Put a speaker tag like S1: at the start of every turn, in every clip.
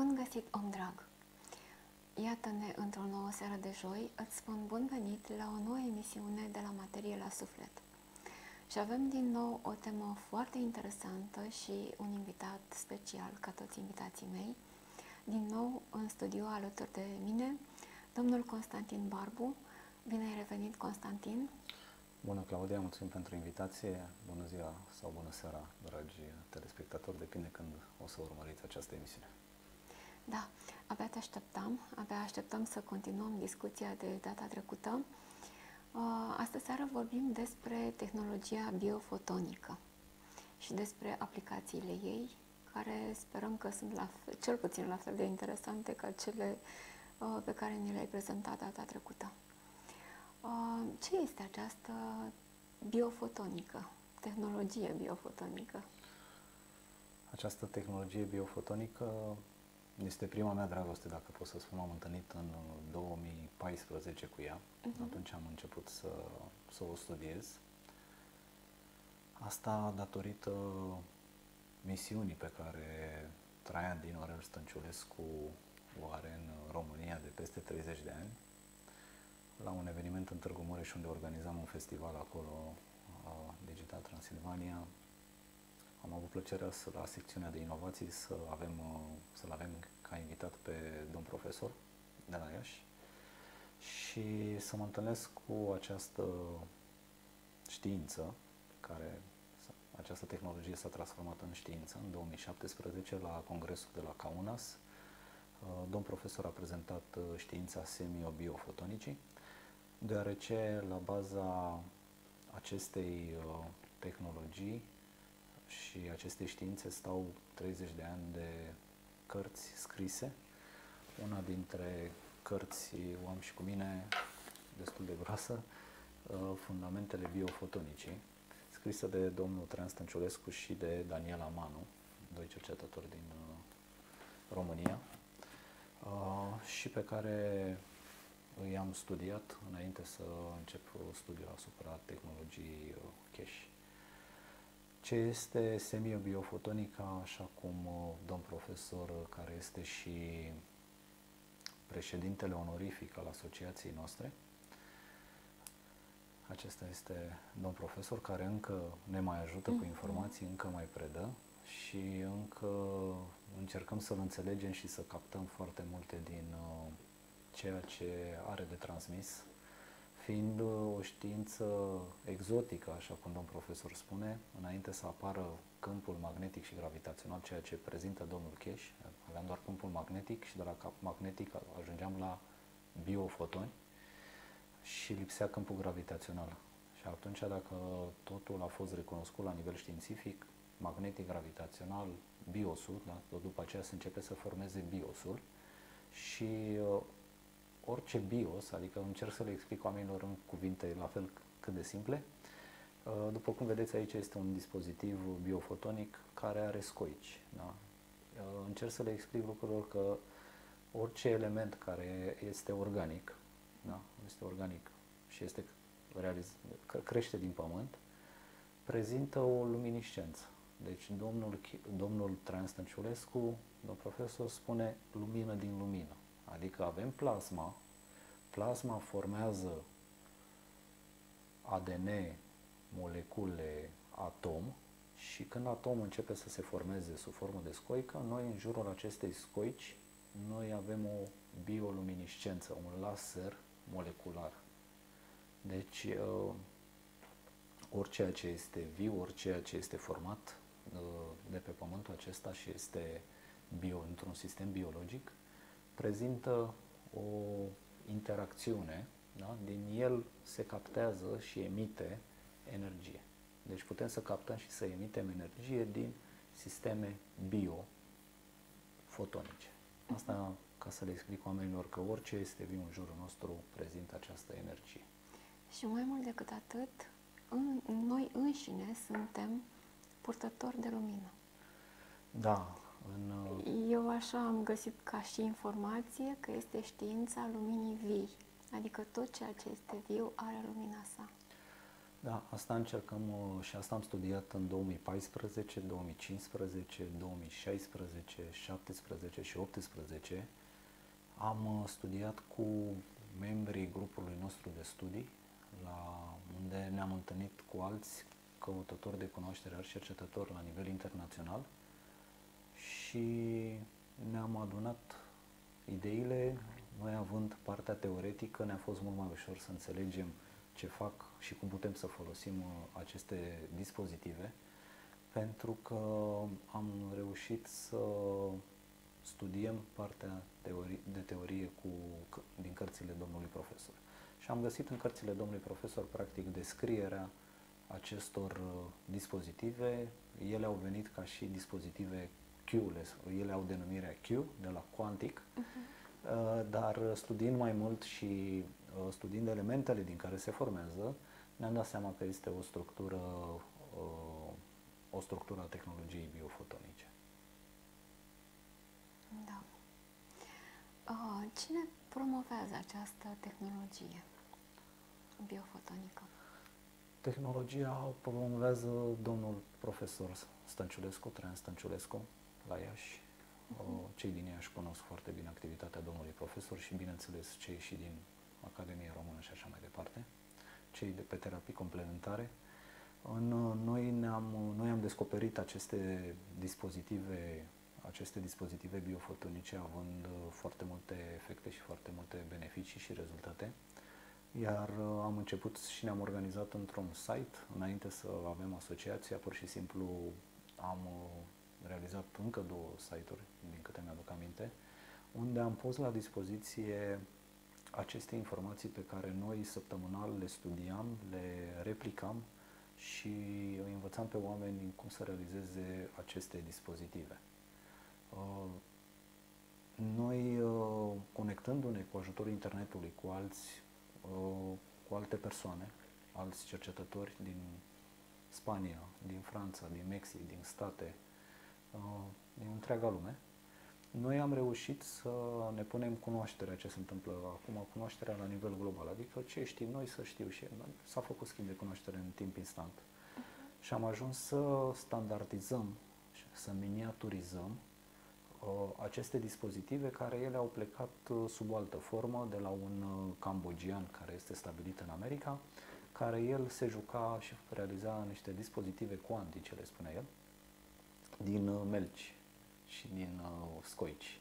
S1: Bun găsit, om drag! Iată-ne într-o nouă seară de joi, îți spun bun venit la o nouă emisiune de la Materie la Suflet. Și avem din nou o temă foarte interesantă și un invitat special, ca toți invitații mei. Din nou în studio alături de mine, domnul Constantin Barbu. Bine ai revenit, Constantin!
S2: Bună, Claudia, mulțumim pentru invitație. Bună ziua sau bună seara, dragi telespectatori, depinde când o să urmăriți această emisiune.
S1: Da, abia te așteptam, abia așteptăm să continuăm discuția de data trecută. Astă seară vorbim despre tehnologia biofotonică și despre aplicațiile ei, care sperăm că sunt cel puțin la fel de interesante ca cele pe care ni le-ai prezentat data trecută. Ce este această biofotonică, tehnologie biofotonică?
S2: Această tehnologie biofotonică este prima mea dragoste, dacă pot să spun. M-am întâlnit în 2014 cu ea. Atunci am început să o studiez. Asta datorită misiunii pe care Traian din Aurel Stănciulescu o are în România de peste 30 de ani. La un eveniment în Târgu Mureș, unde organizam un festival acolo, Digital Transilvania, am avut plăcerea la secțiunea de inovații să-l avem ca invitat pe domn profesor de la Iași și să mă întâlnesc cu această știință, această tehnologie s-a transformat în știință în 2017 la congresul de la Kaunas. Domn profesor a prezentat știința semiobifotonicii, deoarece la baza acestei tehnologii și acestei științe stau 30 de ani de cărți scrise. Una dintre cărți o am și cu mine, destul de groasă, Fundamentele biofotonicii, scrisă de domnul Traian Stănciulescu și de Daniela Manu, doi cercetători din România, și pe care i-am studiat înainte să încep studiul asupra tehnologiei cache. Ce este semiobifotonica, așa cum domn profesor, care este și președintele onorific al asociației noastre, acesta este domn profesor care încă ne mai ajută cu informații, încă mai predă și încă încercăm să-l înțelegem și să captăm foarte multe din ceea ce are de transmis, fiind o știință exotică, așa cum domn profesor spune, înainte să apară câmpul magnetic și gravitațional, ceea ce prezintă domnul Cache. Aveam doar câmpul magnetic și de la magnetic ajungeam la biofotoni și lipsea câmpul gravitațional. Și atunci, dacă totul a fost recunoscut la nivel științific, magnetic, gravitațional, biosul, da? Tot după aceea se începe să formeze biosul și orice bios, adică încerc să le explic oamenilor în cuvinte la fel cât de simple. După cum vedeți aici, este un dispozitiv biofotonic care are scoici. Da? Încerc să le explic lucrurilor că orice element care este organic, da? Este organic și crește din pământ, prezintă o luminiscență. Deci domnul Traian Stănciulescu, domn profesor, spune lumină din lumină. Adică avem plasma, plasma formează ADN, molecule, atom și când atomul începe să se formeze sub formă de scoică, noi în jurul acestei scoici, noi avem o bioluminiscență, un laser molecular. Deci, orice ce este viu, orice ce este format de pe pământul acesta și este într-un sistem biologic, prezintă o interacțiune, da? Din el se captează și emite energie. Deci putem să captăm și să emitem energie din sisteme biofotonice. Asta ca să le explic oamenilor că orice este viu în jurul nostru prezintă această energie.
S1: Și mai mult decât atât, noi înșine suntem purtători de lumină.
S2: Da.
S1: Eu așa am găsit ca și informație că este știința luminii vii, adică tot ceea ce este viu are lumina sa.
S2: Da, asta încercăm și asta am studiat în 2014, 2015, 2016, 17 și 18. Am studiat cu membrii grupului nostru de studii, unde ne-am întâlnit cu alți căutători de cunoaștere, alți cercetători la nivel internațional și ne-am adunat ideile. Noi, având partea teoretică, ne-a fost mult mai ușor să înțelegem ce fac și cum putem să folosim aceste dispozitive, pentru că am reușit să studiem partea de teorie din cărțile domnului profesor. Și am găsit în cărțile domnului profesor, practic, descrierea acestor dispozitive. Ele au venit ca și dispozitive Q-less, ele au denumirea Q, de la Quantic, dar studiind mai mult și studiind elementele din care se formează, ne-am dat seama că este o structură a tehnologiei biofotonice.
S1: Da. Cine promovează această tehnologie biofotonică?
S2: Tehnologia o promovează domnul profesor Stănciulescu, Traian Stănciulescu, la Iași. Cei din Iași cunosc foarte bine activitatea domnului profesor și, bineînțeles, cei și din Academia Română și așa mai departe, cei de pe terapii complementare. Noi am descoperit aceste dispozitive biofotonice având foarte multe efecte și foarte multe beneficii și rezultate. Iar am început și ne-am organizat într-un site. Înainte să avem asociația, pur și simplu am realizat încă 2 site-uri, din câte mi-aduc aminte, unde am pus la dispoziție aceste informații pe care noi săptămânal le studiam, le replicam și îi învățam pe oameni cum să realizeze aceste dispozitive. Noi, conectându-ne cu ajutorul internetului cu alte persoane, alți cercetători din Spania, din Franța, din Mexic, din state, din întreaga lume, noi am reușit să ne punem cunoașterea ce se întâmplă acum, cunoașterea la nivel global, adică ce știm noi să știu și el. S-a făcut schimb de cunoaștere în timp instant. Și am ajuns să standardizăm, să miniaturizăm aceste dispozitive, care ele au plecat sub o altă formă de la un cambogian care este stabilit în America, care el se juca și realiza niște dispozitive cuantice, le spune el, din melci și din scoici.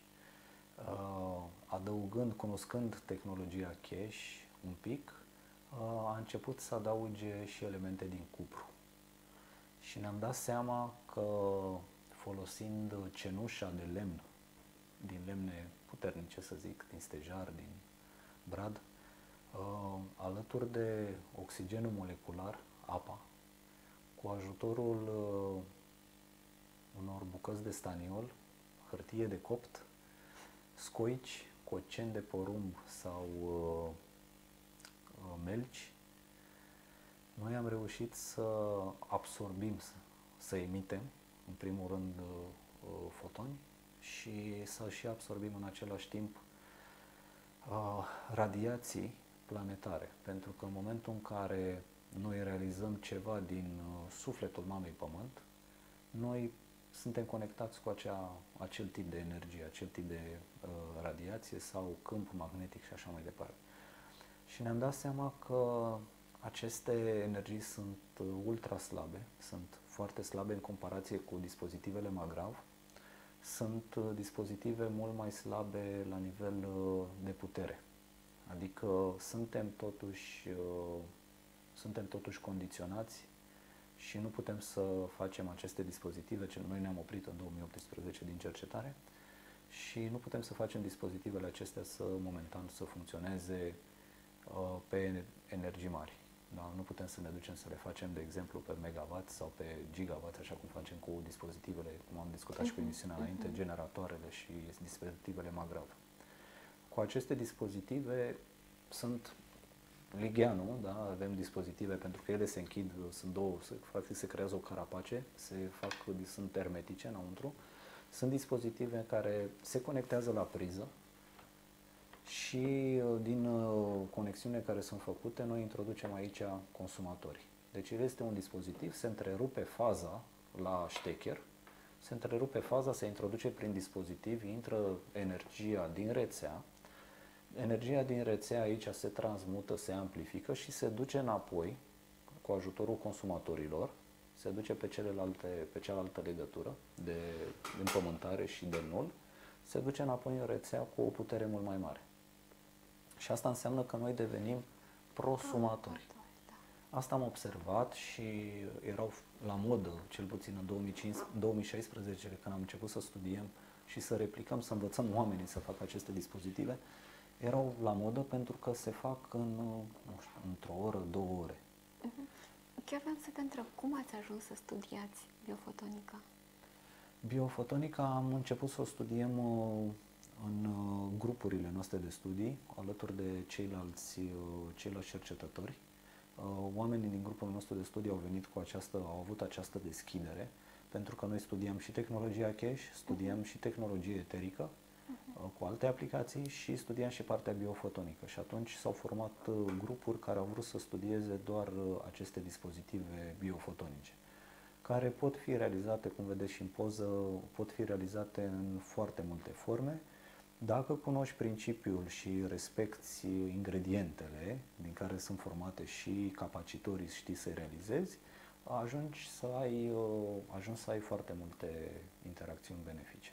S2: Cunoscând tehnologia cache un pic, a început să adauge și elemente din cupru. Și ne-am dat seama că, folosind cenușa de lemn, din lemne puternice, să zic, din stejar, din brad, alături de oxigenul molecular, apa, cu ajutorul unor bucăți de staniol, hârtie de copt, scoici, coceni de porumb sau melci, noi am reușit să absorbim, să emitem, în primul rând, fotoni și să și absorbim în același timp radiații planetare. Pentru că în momentul în care noi realizăm ceva din sufletul Mamei Pământ, noi suntem conectați cu acel tip de energie, acel tip de radiație sau câmp magnetic și așa mai departe. Și ne-am dat seama că aceste energii sunt ultra slabe, sunt foarte slabe în comparație cu dispozitivele MAGRAV. Sunt dispozitive mult mai slabe la nivel de putere. Adică suntem totuși condiționați și nu putem să facem aceste dispozitive. Noi ne-am oprit în 2018 din cercetare și nu putem să facem dispozitivele acestea momentan să funcționeze pe energii mari. Da? Nu putem să ne ducem să le facem, de exemplu, pe megawatt sau pe gigawatt, așa cum facem cu dispozitivele, cum am discutat și cu emisiunea înainte, generatoarele și dispozitivele MAGRAV. Cu aceste dispozitive sunt Ligheanu, da? Avem dispozitive pentru că ele se închid, sunt două, practic se creează o carapace, sunt hermetice înăuntru. Sunt dispozitive care se conectează la priză și din conexiunile care sunt făcute, noi introducem aici consumatorii. Deci el este un dispozitiv, se întrerupe faza la ștecher, se întrerupe faza, se introduce prin dispozitiv, intră energia din rețea. Energia din rețea aici se transmută, se amplifică și se duce înapoi cu ajutorul consumatorilor, se duce pe cealaltă legătură de împământare și de nul, se duce înapoi în rețea cu o putere mult mai mare. Și asta înseamnă că noi devenim prosumatori. Asta am observat și erau la modă, cel puțin în 2016, când am început să studiem și să replicăm, să învățăm oamenii să facă aceste dispozitive, erau la modă pentru că se fac într-o oră, 2 ore.
S1: Chiar vreau să te întreb, cum ați ajuns să studiați biofotonica?
S2: Biofotonica am început să o studiem în grupurile noastre de studii, alături de ceilalți cercetători. Oamenii din grupul nostru de studii au avut această deschidere, pentru că noi studiam și tehnologia cache, studiam și tehnologie eterică, cu alte aplicații și studiam și partea biofotonică. Și atunci s-au format grupuri care au vrut să studieze doar aceste dispozitive biofotonice, care pot fi realizate, cum vedeți și în poză, pot fi realizate în foarte multe forme. Dacă cunoști principiul și respecti ingredientele din care sunt formate și capacitorii, știi să-i realizezi, ajungi să ai foarte multe interacțiuni benefice.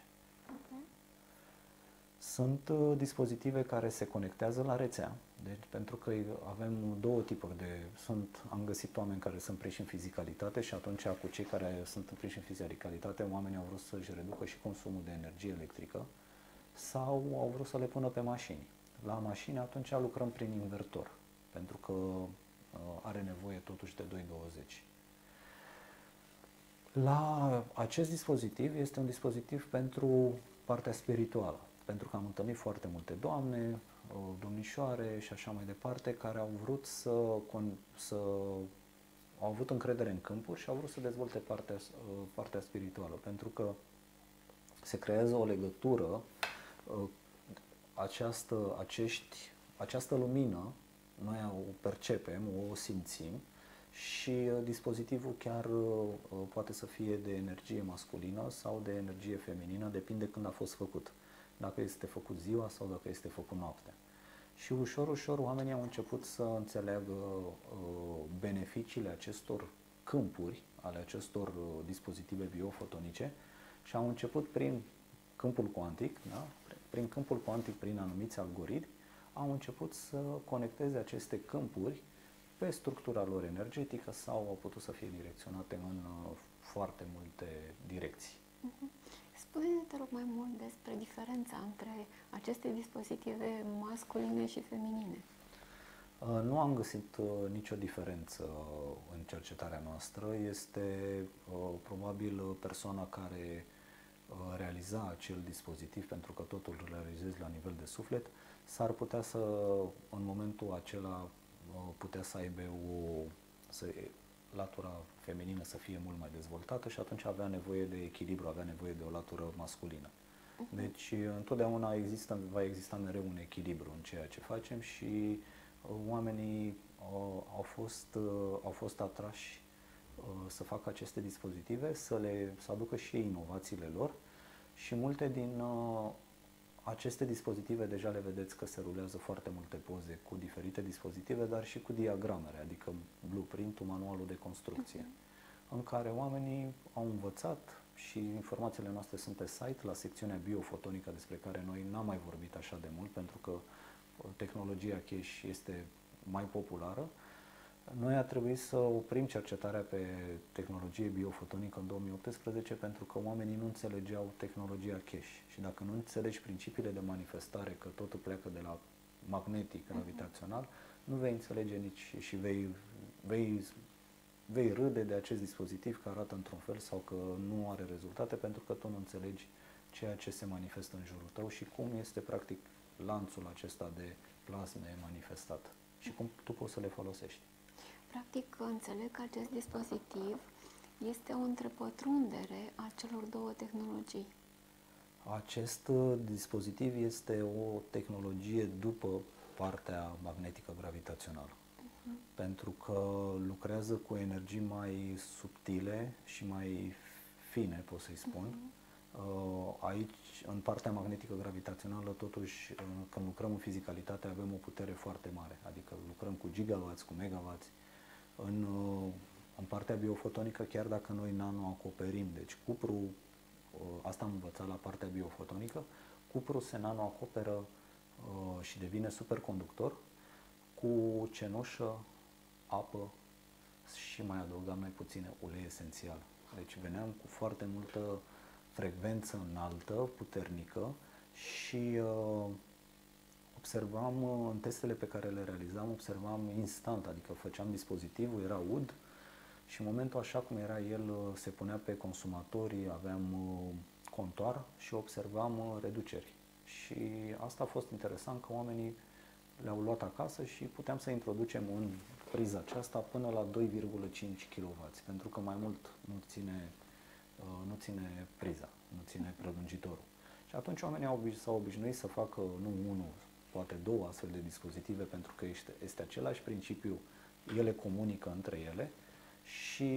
S2: Sunt dispozitive care se conectează la rețea, deci pentru că avem două tipuri am găsit oameni care sunt prinși în fizicalitate și atunci cu cei care sunt prinși în fizicalitate, oamenii au vrut să-și reducă și consumul de energie electrică sau au vrut să le pună pe mașini. La mașini atunci lucrăm prin invertor, pentru că are nevoie totuși de 220. La acest dispozitiv este un dispozitiv pentru partea spirituală, pentru că am întâlnit foarte multe doamne, domnișoare și așa mai departe, care au vrut au avut încredere în câmpuri și au vrut să dezvolte partea spirituală, pentru că se creează o legătură, această lumină, noi o percepem, o simțim și dispozitivul chiar poate să fie de energie masculină sau de energie feminină, depinde când a fost făcut. Dacă este făcut ziua sau dacă este făcut noaptea. Și ușor, ușor oamenii au început să înțeleagă beneficiile acestor câmpuri, ale acestor dispozitive biofotonice și au început prin câmpul cuantic, da? Prin câmpul cuantic, prin anumiți algoritmi, au început să conecteze aceste câmpuri pe structura lor energetică sau au putut să fie direcționate în foarte multe direcții.
S1: Spune-ne, te rog, mai mult despre diferența între aceste dispozitive masculine și feminine.
S2: Nu am găsit nicio diferență în cercetarea noastră. Este probabil persoana care realiza acel dispozitiv, pentru că totul îl realizezi la nivel de suflet, s-ar putea în momentul acela, putea să aibă latura feminină să fie mult mai dezvoltată și atunci avea nevoie de echilibru, avea nevoie de o latură masculină. Deci întotdeauna va exista mereu un echilibru în ceea ce facem și oamenii au fost atrași să facă aceste dispozitive, să aducă și ei inovațiile lor și multe din aceste dispozitive deja le vedeți că se rulează foarte multe poze cu diferite dispozitive, dar și cu diagramele, adică blueprint-ul, manualul de construcție, în care oamenii au învățat și informațiile noastre sunt pe site, la secțiunea biofotonică, despre care noi n-am mai vorbit așa de mult, pentru că tehnologia cache este mai populară. Noi a trebuit să oprim cercetarea pe tehnologie biofotonică în 2018 pentru că oamenii nu înțelegeau tehnologia cache. Și dacă nu înțelegi principiile de manifestare, că totul pleacă de la magnetic, gravitațional, nu vei înțelege nici și vei râde de acest dispozitiv că arată într-un fel sau că nu are rezultate pentru că tu nu înțelegi ceea ce se manifestă în jurul tău și cum este practic lanțul acesta de plasme manifestat și cum tu poți să le folosești.
S1: Practic, înțeleg că acest dispozitiv este o întrepătrundere a celor două tehnologii.
S2: Acest dispozitiv este o tehnologie după partea magnetică gravitațională. pentru că lucrează cu energii mai subtile și mai fine, pot să-i spun. Aici, în partea magnetică gravitațională, totuși, când lucrăm în fizicalitate, avem o putere foarte mare, adică lucrăm cu gigawatts, cu megawatts. În partea biofotonică, chiar dacă noi nanoacoperim, deci cupru, asta am învățat la partea biofotonică, cupru se nanoacoperă și devine superconductor cu cenușă, apă și mai adăugam noi puține ulei esențial. Deci veneam cu foarte multă frecvență înaltă, puternică și observam în testele pe care le realizam, observam instant, adică făceam dispozitivul, era ud și în momentul așa cum era el, se punea pe consumatori, aveam contoar și observam reduceri. Și asta a fost interesant că oamenii le-au luat acasă și puteam să introducem în priza aceasta până la 2,5 kW, pentru că mai mult nu ține priza, nu ține prelungitorul. Și atunci oamenii s-au obișnuit să facă nu unul, poate două astfel de dispozitive, pentru că este același principiu, ele comunică între ele și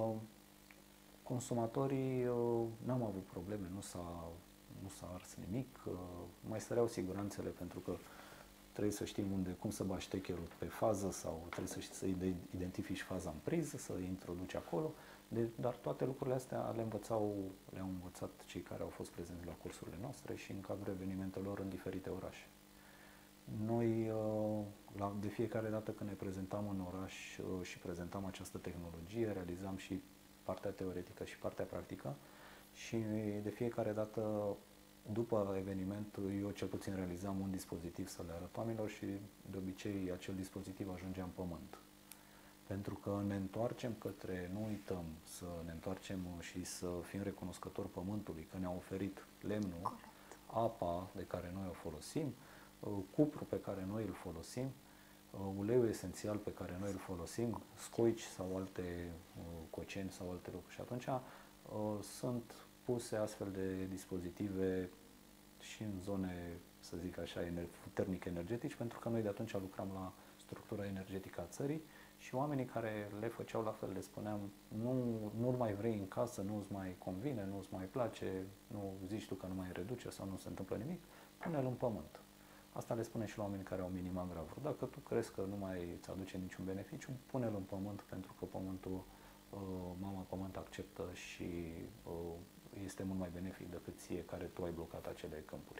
S2: consumatorii n-au avut probleme, nu s-a ars nimic, mai săreau siguranțele pentru că trebuie să știm cum să bagi techerul pe fază sau trebuie să identifici faza în priză, să îi introduci acolo, dar toate lucrurile astea le-au învățat cei care au fost prezenți la cursurile noastre și în cadrul evenimentelor în diferite orașe. Noi, de fiecare dată când ne prezentam în oraș și prezentam această tehnologie, realizam și partea teoretică și partea practică și de fiecare dată după eveniment, eu cel puțin realizam un dispozitiv să le arăt oamenilor și de obicei acel dispozitiv ajungea în pământ. Pentru că ne întoarcem nu uităm să ne întoarcem și să fim recunoscători pământului, că ne-a oferit lemnul, apa de care noi o folosim, cupru pe care noi îl folosim, uleiul esențial pe care noi îl folosim, scoici sau alte coceni sau alte lucruri. Și atunci sunt puse astfel de dispozitive și în zone, să zic așa, puternic energetici, pentru că noi de atunci lucram la structura energetică a țării și oamenii care le făceau la fel le spuneam, nu mai vrei în casă, nu-ți mai convine, nu-ți mai place, nu zici tu că nu mai reduce sau nu se întâmplă nimic, pune-l în pământ. Asta le spune și la oameni care au minimal gravuri. Dacă tu crezi că nu mai îți aduce niciun beneficiu, pune-l în pământ, pentru că pământul, mama pământ acceptă și este mult mai benefic decât ție care tu ai blocat acele câmpuri.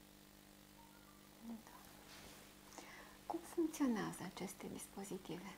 S1: Da. Cum funcționează aceste dispozitive?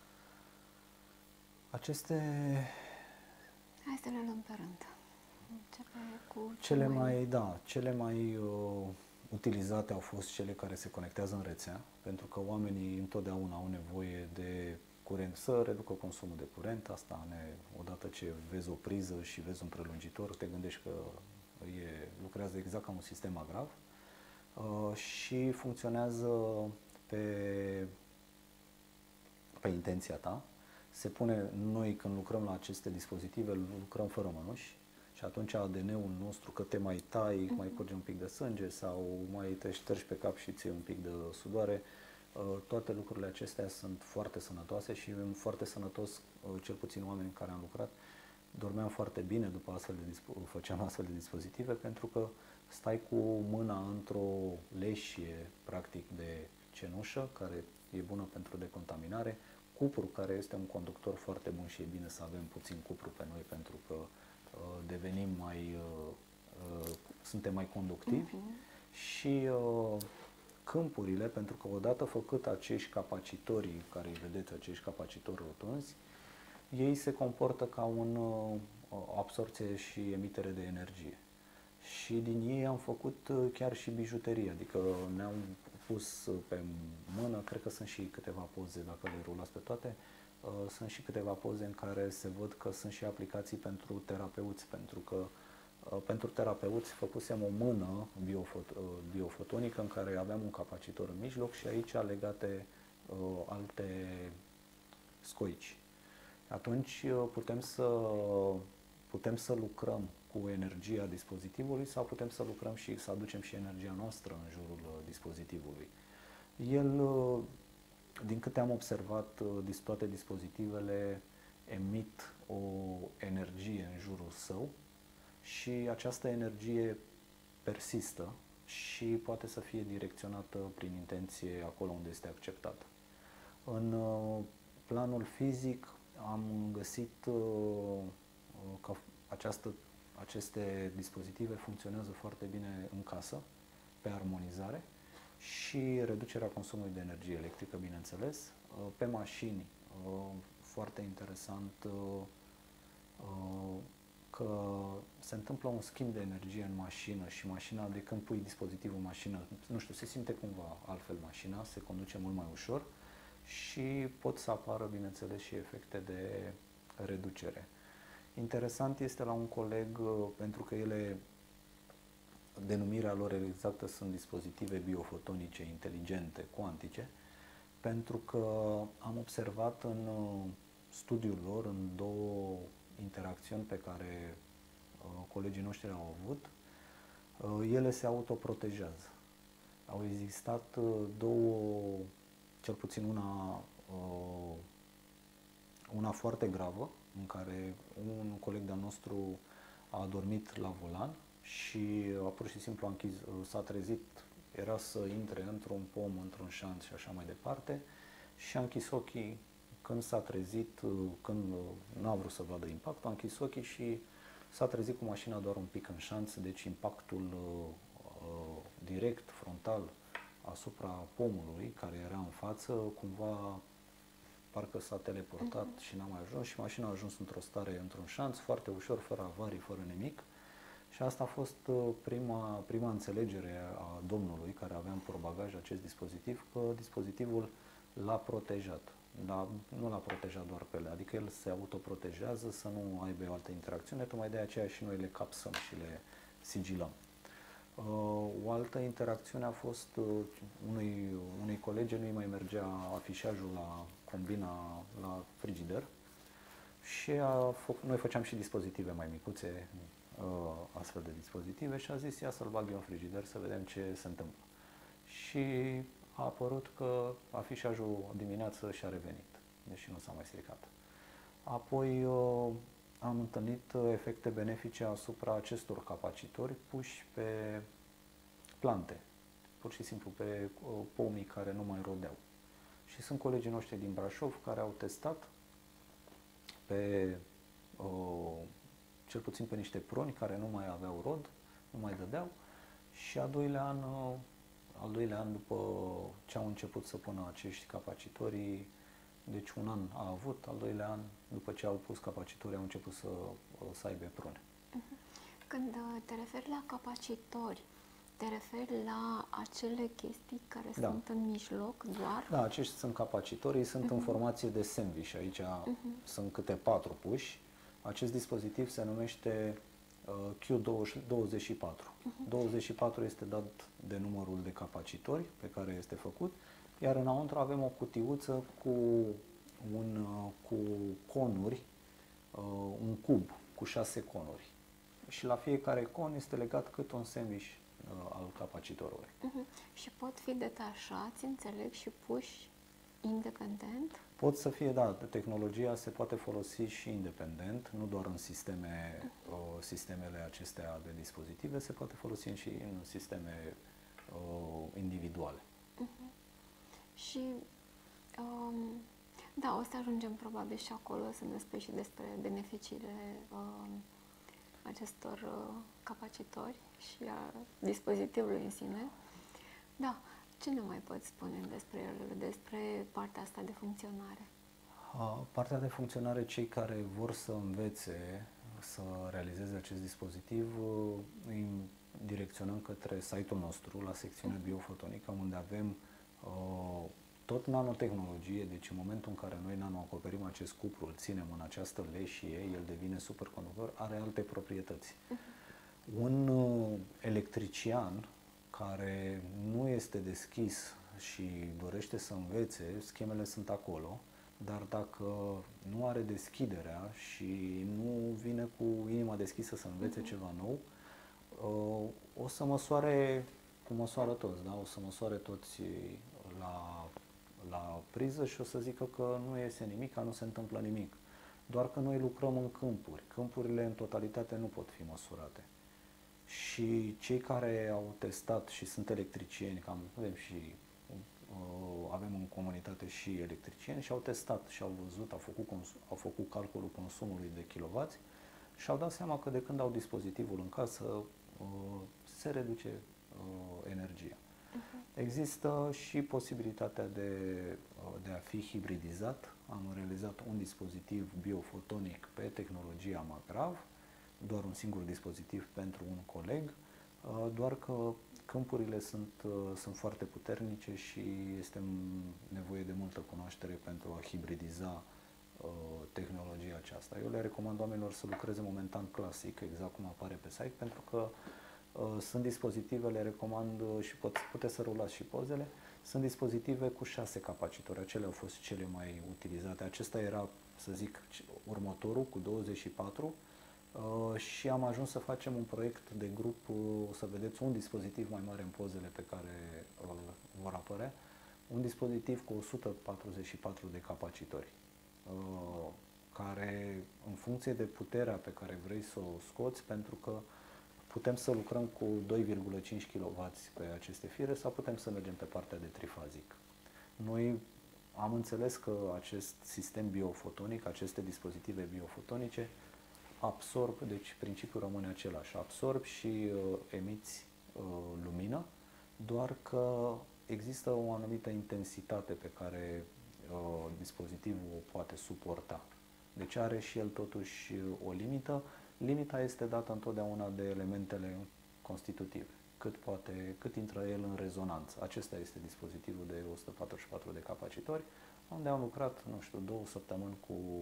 S1: Hai să le luăm pe rând. Începe cu
S2: cele mai utilizate au fost cele care se conectează în rețea, pentru că oamenii întotdeauna au nevoie de curent, să reducă consumul de curent. Odată ce vezi o priză și vezi un prelungitor, te gândești că lucrează exact ca un sistem agrav și funcționează pe intenția ta. Noi când lucrăm la aceste dispozitive, lucrăm fără mănuși și atunci ADN-ul nostru, că te mai tai, mai curge un pic de sânge sau mai te ștergi pe cap și ții un pic de sudoare, toate lucrurile acestea sunt foarte sănătoase și foarte sănătos, cel puțin oamenii în care am lucrat, dormeam foarte bine după făceam astfel de dispozitive, pentru că stai cu mâna într-o leșie, practic, de cenușă, care e bună pentru decontaminare, cupru, care este un conductor foarte bun și e bine să avem puțin cupru pe noi, pentru că suntem mai conductivi și câmpurile, pentru că odată făcut acești capacitori, care îi vedeți, acești capacitori rotunzi, ei se comportă ca o absorție și emitere de energie. Și din ei am făcut chiar și bijuterie, adică ne-am pus pe mână, cred că sunt și câteva poze, dacă le rulați pe toate, sunt și câteva poze în care se văd că sunt și aplicații pentru terapeuți, pentru că pentru terapeuți făcusem o mână biofotonică în care aveam un capacitor în mijloc și aici legate alte scoici. Atunci putem să lucrăm cu energia dispozitivului sau putem să lucrăm și să aducem și energia noastră în jurul dispozitivului. El din câte am observat, toate dispozitivele emit o energie în jurul său și această energie persistă și poate să fie direcționată prin intenție acolo unde este acceptată. În planul fizic am găsit că aceste dispozitive funcționează foarte bine în casă, pe armonizare și reducerea consumului de energie electrică, bineînțeles. Pe mașini, foarte interesant că se întâmplă un schimb de energie în mașină și mașina, de când pui dispozitivul în mașină, nu știu, se simte cumva altfel mașina, se conduce mult mai ușor și pot să apară, bineînțeles, și efecte de reducere. Interesant este la un coleg, pentru că denumirea lor exactă sunt dispozitive biofotonice, inteligente, cuantice, pentru că am observat în studiul lor, în două interacțiuni pe care colegii noștri au avut, ele se autoprotejează. Au existat două, cel puțin una foarte gravă, în care un coleg de-al nostru a adormit la volan și pur și simplu s-a trezit, era să intre într-un pom, într-un șanț și așa mai departe, și a închis ochii când s-a trezit, când n-a vrut să vadă impactul, a închis ochii și s-a trezit cu mașina doar un pic în șanț, deci impactul direct, frontal, asupra pomului care era în față, cumva parcă s-a teleportat și n-a mai ajuns și mașina a ajuns într-o stare, într-un șanț, foarte ușor, fără avarii, fără nimic. Și asta a fost prima înțelegere a domnului care avea în portbagaj acest dispozitiv, că dispozitivul l-a protejat. Nu l-a protejat doar pe ele, adică el se autoprotejează să nu aibă o altă interacțiune, tocmai de aceea și noi le capsăm și le sigilăm. O altă interacțiune a fost unui colegi, nu-i mai mergea afișajul la combina, la frigider și noi făceam și dispozitive mai micuțe, astfel de dispozitive, și a zis: ia să-l bag eu în frigider să vedem ce se întâmplă. Și a apărut că afișajul dimineață și-a revenit, deși nu s-a mai stricat. Apoi am întâlnit efecte benefice asupra acestor capacitori puși pe plante, pur și simplu pe pomii care nu mai rodeau. Și sunt colegii noștri din Brașov care au testat cel puțin pe niște pruni care nu mai aveau rod, nu mai dădeau, și al doilea an după ce au început să pună acești capacitori, deci un an a avut, al doilea an după ce au pus capacitorii au început să aibă prune.
S1: Când te referi la capacitori, te referi la acele chestii care sunt în mijloc doar?
S2: Da, acești sunt capacitorii, sunt în formație de sandwich. Aici sunt câte 4 puși. Acest dispozitiv se numește Q24. 24 este dat de numărul de capacitori pe care este făcut, iar înăuntru avem o cutiuță cu conuri, un cub cu 6 conuri. Și la fiecare con este legat cât un sandwich al capacitorului.
S1: Și pot fi detașați, înțeleg, și puși independent?
S2: Pot să fie, da, tehnologia se poate folosi și independent, nu doar în sistemele acestea de dispozitive, se poate folosi și în sisteme individuale.
S1: Și da, o să ajungem probabil și acolo să ne spui și despre beneficiile acestor capacitori și a dispozitivului în sine. Da, ce ne mai poți spune despre ele, despre partea asta de funcționare?
S2: Partea de funcționare, cei care vor să învețe să realizeze acest dispozitiv, îi direcționăm către site-ul nostru, la secțiunea biofotonică, unde avem tot nanotehnologie, deci în momentul în care noi nanoacoperim acest cupru, îl ținem în această leșie, el devine superconductor, are alte proprietăți. Un electrician care nu este deschis și dorește să învețe, schemele sunt acolo, dar dacă nu are deschiderea și nu vine cu inima deschisă să învețe ceva nou, o să măsoare cum măsoară toți, da? O să măsoare toți la la priză și o să zică că nu iese nimic, nu se întâmplă nimic. Doar că noi lucrăm în câmpuri. Câmpurile în totalitate nu pot fi măsurate. Și cei care au testat și sunt electricieni, că avem în comunitate și electricieni, și au testat și au văzut, au făcut calculul consumului de kilowați și au dat seama că de când au dispozitivul în casă se reduce energia. Există și posibilitatea de a fi hibridizat. Am realizat un dispozitiv biofotonic pe tehnologia Magrav, doar un singur dispozitiv pentru un coleg, doar că câmpurile sunt foarte puternice și este nevoie de multă cunoaștere pentru a hibridiza tehnologia aceasta. Eu le recomand oamenilor să lucreze momentan clasic, exact cum apare pe site, pentru că sunt dispozitive, le recomand și puteți să rulați și pozele, sunt dispozitive cu 6 capacitori, acelea au fost cele mai utilizate. Acesta era, să zic, următorul cu 24 și am ajuns să facem un proiect de grup, o să vedeți un dispozitiv mai mare în pozele pe care vor apărea, un dispozitiv cu 144 de capacitori, care în funcție de puterea pe care vrei să o scoți, pentru că putem să lucrăm cu 2,5 kW pe aceste fire sau putem să mergem pe partea de trifazic. Noi am înțeles că acest sistem biofotonic, aceste dispozitive biofotonice absorb, deci principiul rămâne același, absorb și emiți lumină, doar că există o anumită intensitate pe care dispozitivul o poate suporta. Deci are și el totuși o limită. Limita este dată întotdeauna de elementele constitutive, cât intră el în rezonanță. Acesta este dispozitivul de 144 de capacitori, unde am lucrat, nu știu, 2 săptămâni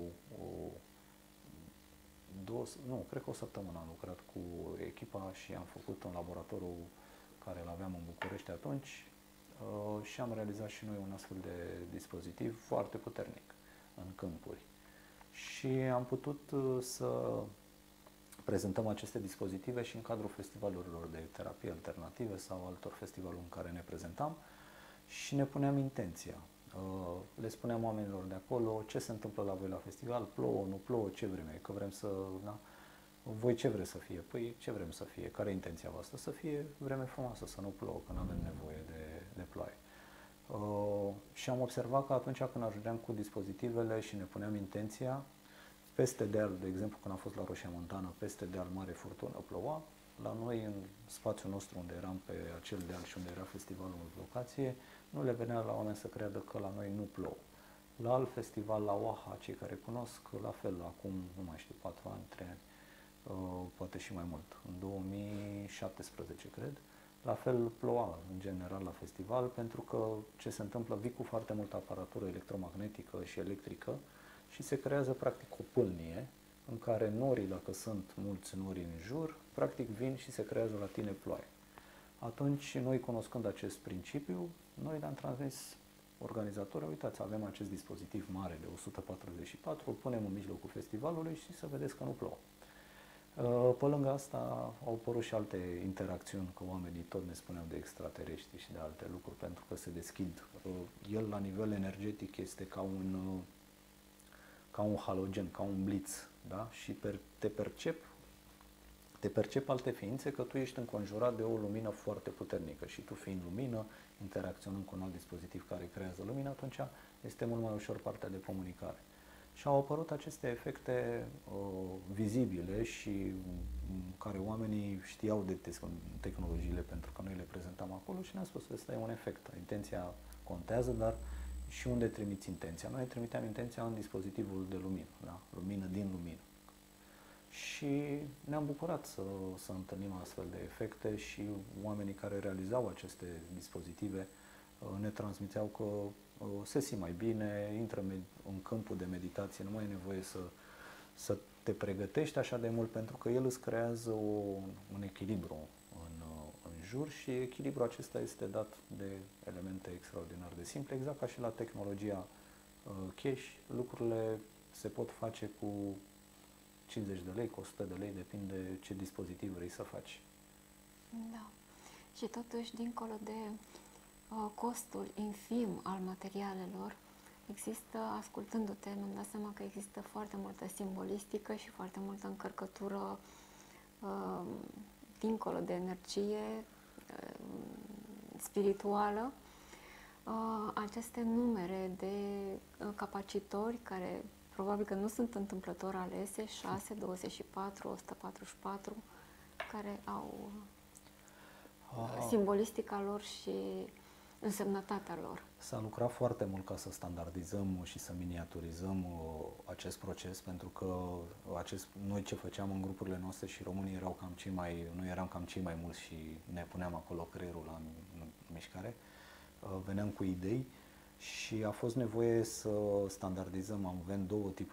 S2: cred că o săptămână am lucrat cu echipa și am făcut în laboratorul care îl aveam în București atunci și am realizat și noi un astfel de dispozitiv foarte puternic în câmpuri. Și am putut să prezentăm aceste dispozitive și în cadrul festivalurilor de terapie alternative sau altor festivaluri în care ne prezentam și ne puneam intenția. Le spuneam oamenilor de acolo ce se întâmplă la voi la festival, plouă, nu plouă, ce vreme, că vrem să... Da? Voi ce vreți să fie? Păi ce vrem să fie? Care e intenția voastră? Să fie vreme frumoasă, să nu plouă, că nu avem nevoie de ploaie. Și am observat că atunci când ajungeam cu dispozitivele și ne puneam intenția, peste deal, de exemplu, când am fost la Roșia Montană, peste deal mare furtună, ploua. La noi, în spațiul nostru unde eram pe acel deal și unde era festivalul în locație, nu le venea la oameni să creadă că la noi nu plouă. La alt festival, la Oaha, cei care cunosc, la fel, acum, nu mai știu, 4 ani, 3 ani, poate și mai mult, în 2017, cred, la fel ploua în general la festival, pentru că ce se întâmplă, vii cu foarte multă aparatură electromagnetică și electrică și se creează practic o pâlnie în care norii, dacă sunt mulți nori în jur, practic vin și se creează la tine ploaie. Atunci, noi cunoscând acest principiu, noi le-am transmis organizatorii, uitați, avem acest dispozitiv mare de 144, îl punem în mijlocul festivalului și să vedeți că nu plouă. Pe lângă asta au apărut și alte interacțiuni, că oamenii tot ne spuneau de extraterestri și de alte lucruri, pentru că se deschid. El, la nivel energetic, este ca un halogen, ca un blitz, da? Și te percep alte ființe că tu ești înconjurat de o lumină foarte puternică și tu fiind lumină, interacționând cu un alt dispozitiv care creează lumină, atunci este mult mai ușor partea de comunicare. Și au apărut aceste efecte vizibile și care oamenii știau de tehnologiile pentru că noi le prezentam acolo și ne-am spus că ăsta e un efect. Intenția contează, dar și unde trimiți intenția. Noi trimiteam intenția în dispozitivul de lumină, da? Lumină din lumină. Și ne-am bucurat să întâlnim astfel de efecte și oamenii care realizau aceste dispozitive ne transmiteau că se simt mai bine, intră în câmpul de meditație, nu mai e nevoie să te pregătești așa de mult, pentru că el îți creează un echilibru în jur și echilibrul acesta este dat de elemente extraordinar de simple, exact ca și la tehnologia cash, lucrurile se pot face cu 50 de lei, cu 100 de lei, depinde ce dispozitiv vrei să faci.
S1: Da. Și totuși, dincolo de costul infim al materialelor, există, ascultându-te, mi-am dat seama că există foarte multă simbolistică și foarte multă încărcătură dincolo de energie spirituală. Aceste numere de capacitori care probabil că nu sunt întâmplător alese, 6, 24, 144, care au simbolistica lor și însemnătatea lor.
S2: S-a lucrat foarte mult ca să standardizăm și să miniaturizăm acest proces, pentru că noi ce făceam în grupurile noastre și românii erau noi eram cam cei mai mulți și ne puneam acolo creierul în mișcare, veneam cu idei și a fost nevoie să standardizăm. Avem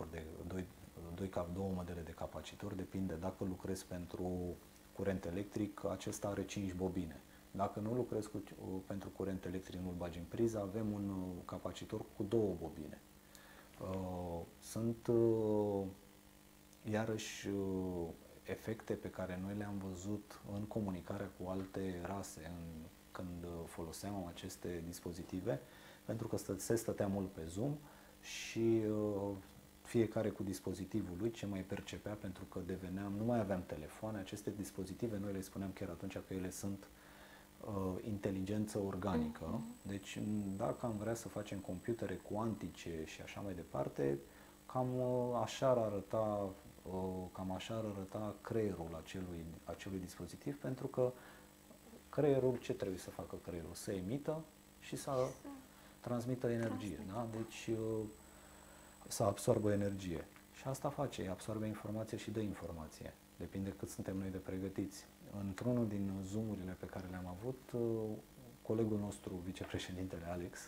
S2: două modele de capacitor, depinde dacă lucrezi pentru curent electric, acesta are 5 bobine. Dacă nu lucrezi pentru curent electric, nu-l bagi în priză, avem un capacitor cu 2 bobine. Sunt iarăși efecte pe care noi le-am văzut în comunicarea cu alte rase când foloseam aceste dispozitive, pentru că se stătea mult pe Zoom și fiecare cu dispozitivul lui ce mai percepea, pentru că nu mai aveam telefoane, aceste dispozitive, noi le spuneam chiar atunci că ele sunt inteligență organică. Deci dacă am vrea să facem computere cuantice și așa mai departe, cam așa ar arăta creierul acelui dispozitiv, pentru că creierul, ce trebuie să facă creierul? Să emită și să transmită energie. Da? Deci să absorbă energie. Și asta face, absorbe informație și dă informație. Depinde cât suntem noi de pregătiți. Într-unul din Zoom-urile pe care le-am avut, colegul nostru, vicepreședintele Alex,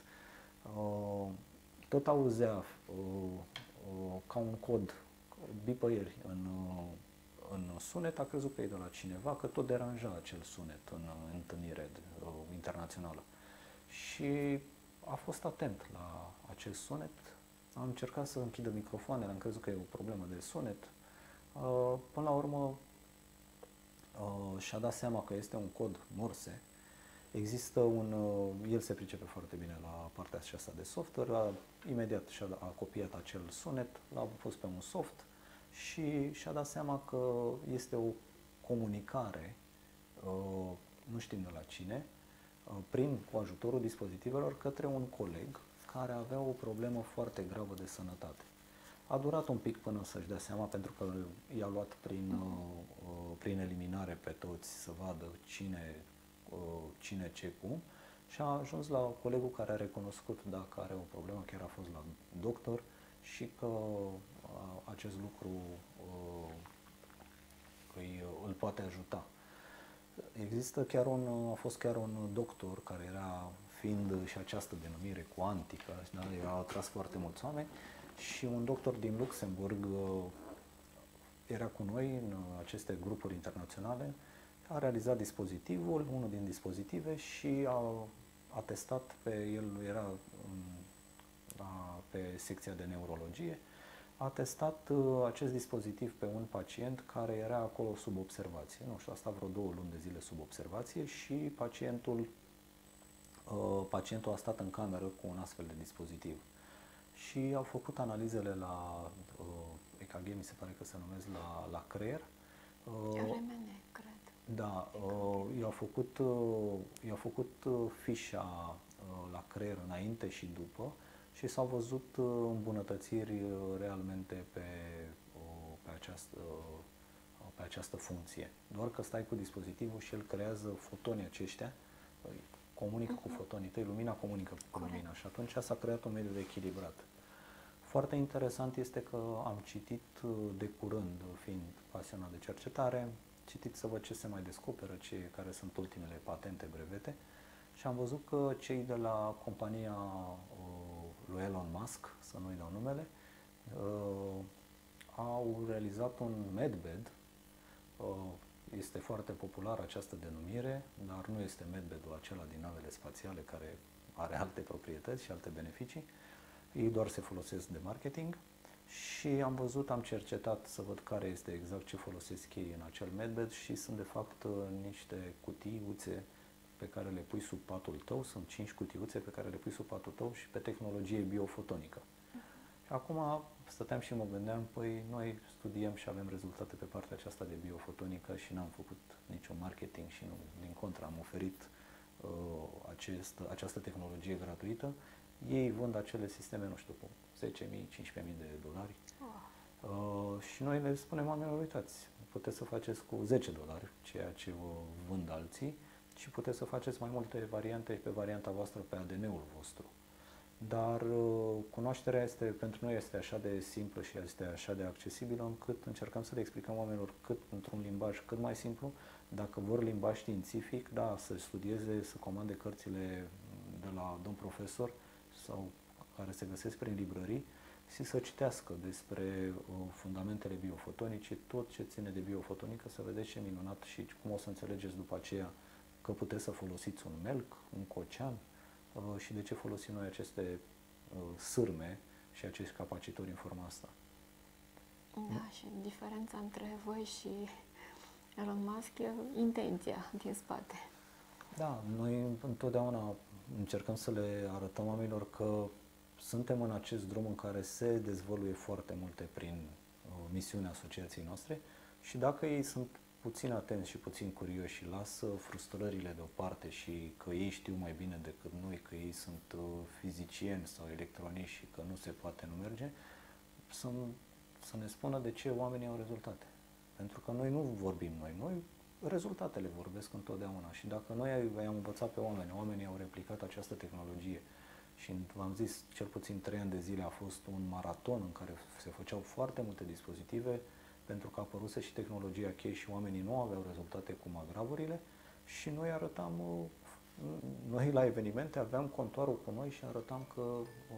S2: tot auzea ca un cod bipăieri în sunet, a crezut că e de la cineva, că tot deranja acel sunet în întâlnire internațională. Și a fost atent la acest sunet. Am încercat să închidă microfoanele, am crezut că e o problemă de sunet. Până la urmă și-a dat seama că este un cod Morse. El se pricepe foarte bine la partea aceasta de software, imediat a copiat acel sunet, l-a pus pe un soft și și-a dat seama că este o comunicare, nu știm de la cine, cu ajutorul dispozitivelor către un coleg care avea o problemă foarte gravă de sănătate. A durat un pic până să-și dea seama, pentru că i-a luat prin eliminare pe toți să vadă cine ce cum, și a ajuns la colegul care a recunoscut dacă are o problemă, chiar a fost la doctor, și că acest lucru îl poate ajuta. A fost chiar un doctor care fiind și această denumire cuantică, da, a atras foarte mulți oameni, și un doctor din Luxemburg era cu noi în aceste grupuri internaționale, a realizat unul din dispozitive, și a testat el era pe secția de neurologie, a testat acest dispozitiv pe un pacient care era acolo sub observație. Nu știu, a stat vreo 2 luni de zile sub observație și pacientul a stat în cameră cu un astfel de dispozitiv. Și au făcut analizele la EKG, mi se pare că se numesc, la creier.
S1: RMN, cred.
S2: Da, i-au făcut fișa la creier înainte și după și s-au văzut îmbunătățiri realmente pe această funcție. Doar că stai cu dispozitivul și el creează fotonii aceștia, comunică cu fotonii tăi, lumina comunică cu lumina, și atunci s-a creat un mediu echilibrat. Foarte interesant este că am citit de curând, fiind pasionat de cercetare, citit să văd ce se mai descoperă, care sunt ultimele patente, brevete, și am văzut că cei de la compania lui Elon Musk, să nu-i dau numele, au realizat un medbed. Este foarte populară această denumire, dar nu este medbedul acela din navele spațiale, care are alte proprietăți și alte beneficii. Ei doar se folosesc de marketing. Și am cercetat să văd care este exact ce folosesc ei în acel medbed, și sunt de fapt niște cutiuțe pe care le pui sub patul tău, sunt 5 cutiuțe pe care le pui sub patul tău și pe tehnologie biofotonică. Și acum stăteam și mă gândeam, păi noi studiem și avem rezultate pe partea aceasta de biofotonică și n-am făcut niciun marketing și nu, din contră, am oferit această tehnologie gratuită. Ei vând acele sisteme, nu știu, cu 10.000, 15.000 de dolari. Și noi le spunem oamenilor, uitați, puteți să faceți cu 10 dolari ceea ce vă vând alții și puteți să faceți mai multe variante pe varianta voastră, pe ADN-ul vostru. Dar cunoașterea pentru noi este așa de simplă și este așa de accesibilă încât încercăm să le explicăm oamenilor într-un limbaj cât mai simplu. Dacă vor limbaj științific, da, să studieze, să comande cărțile de la domn profesor sau care se găsesc prin librării și să citească despre fundamentele biofotonice, tot ce ține de biofotonică, să vedeți ce minunat și cum o să înțelegeți după aceea că puteți să folosiți un melc, un cocean și de ce folosim noi aceste sârme și acești capacitori în forma asta.
S1: Da, și diferența între voi și Elon Musk e intenția din spate.
S2: Da, noi întotdeauna încercăm să le arătăm oamenilor că suntem în acest drum în care se dezvăluie foarte multe prin misiunea asociației noastre și dacă ei sunt puțin atenți și puțin curioși și lasă frustrările deoparte și că ei știu mai bine decât noi, că ei sunt fizicieni sau electronici și că nu se poate, nu merge, să ne spună de ce oamenii au rezultate. Pentru că noi nu vorbim noi rezultatele vorbesc întotdeauna și dacă noi i-am învățat pe oameni, oamenii au replicat această tehnologie și v-am zis, cel puțin 3 ani de zile a fost un maraton în care se făceau foarte multe dispozitive pentru că a apăruse și tehnologia cheie și oamenii nu aveau rezultate cum agravurile și noi arătam, noi la evenimente aveam contoarul cu noi și arătam că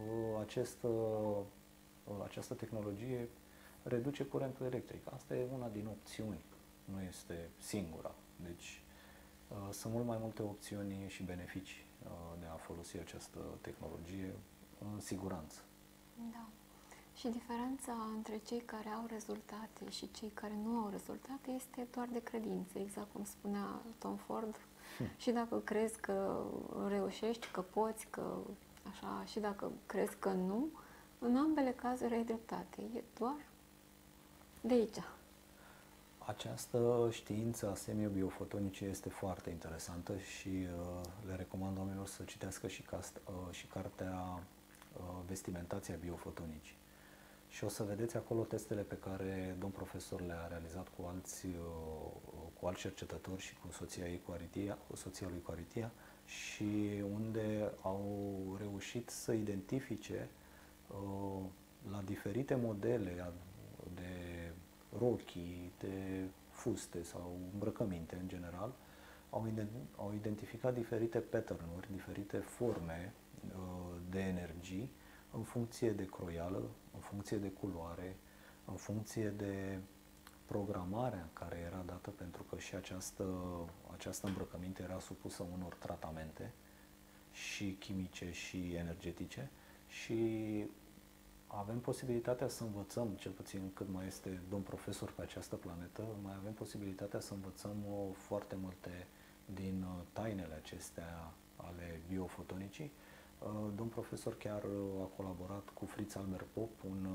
S2: această tehnologie reduce curentul electric. Asta e una din opțiuni, nu este singura. Deci sunt mult mai multe opțiuni și beneficii de a folosi această tehnologie în siguranță.
S1: Da. Și diferența între cei care au rezultate și cei care nu au rezultate este doar de credință, exact cum spunea Tom Ford. Și dacă crezi că reușești, că poți, că așa, și dacă crezi că nu, în ambele cazuri ai dreptate. E doar de aici.
S2: Această știință a semiobiofotonice este foarte interesantă și le recomand oamenilor să citească și cartea Vestimentația biofotonicii. Și o să vedeți acolo testele pe care domn profesor le-a realizat cu alți cercetători și cu soția lui Caritia și unde au reușit să identifice la diferite modele de rochii, de fuste sau îmbrăcăminte în general, au identificat diferite pattern-uri, diferite forme de energii în funcție de croială, în funcție de culoare, în funcție de programarea care era dată, pentru că și această îmbrăcăminte era supusă unor tratamente și chimice și energetice și avem posibilitatea să învățăm, cel puțin cât mai este domn profesor pe această planetă, mai avem posibilitatea să învățăm foarte multe din tainele acestea ale biofotonicii. Domn profesor chiar a colaborat cu Fritz Albert Popp,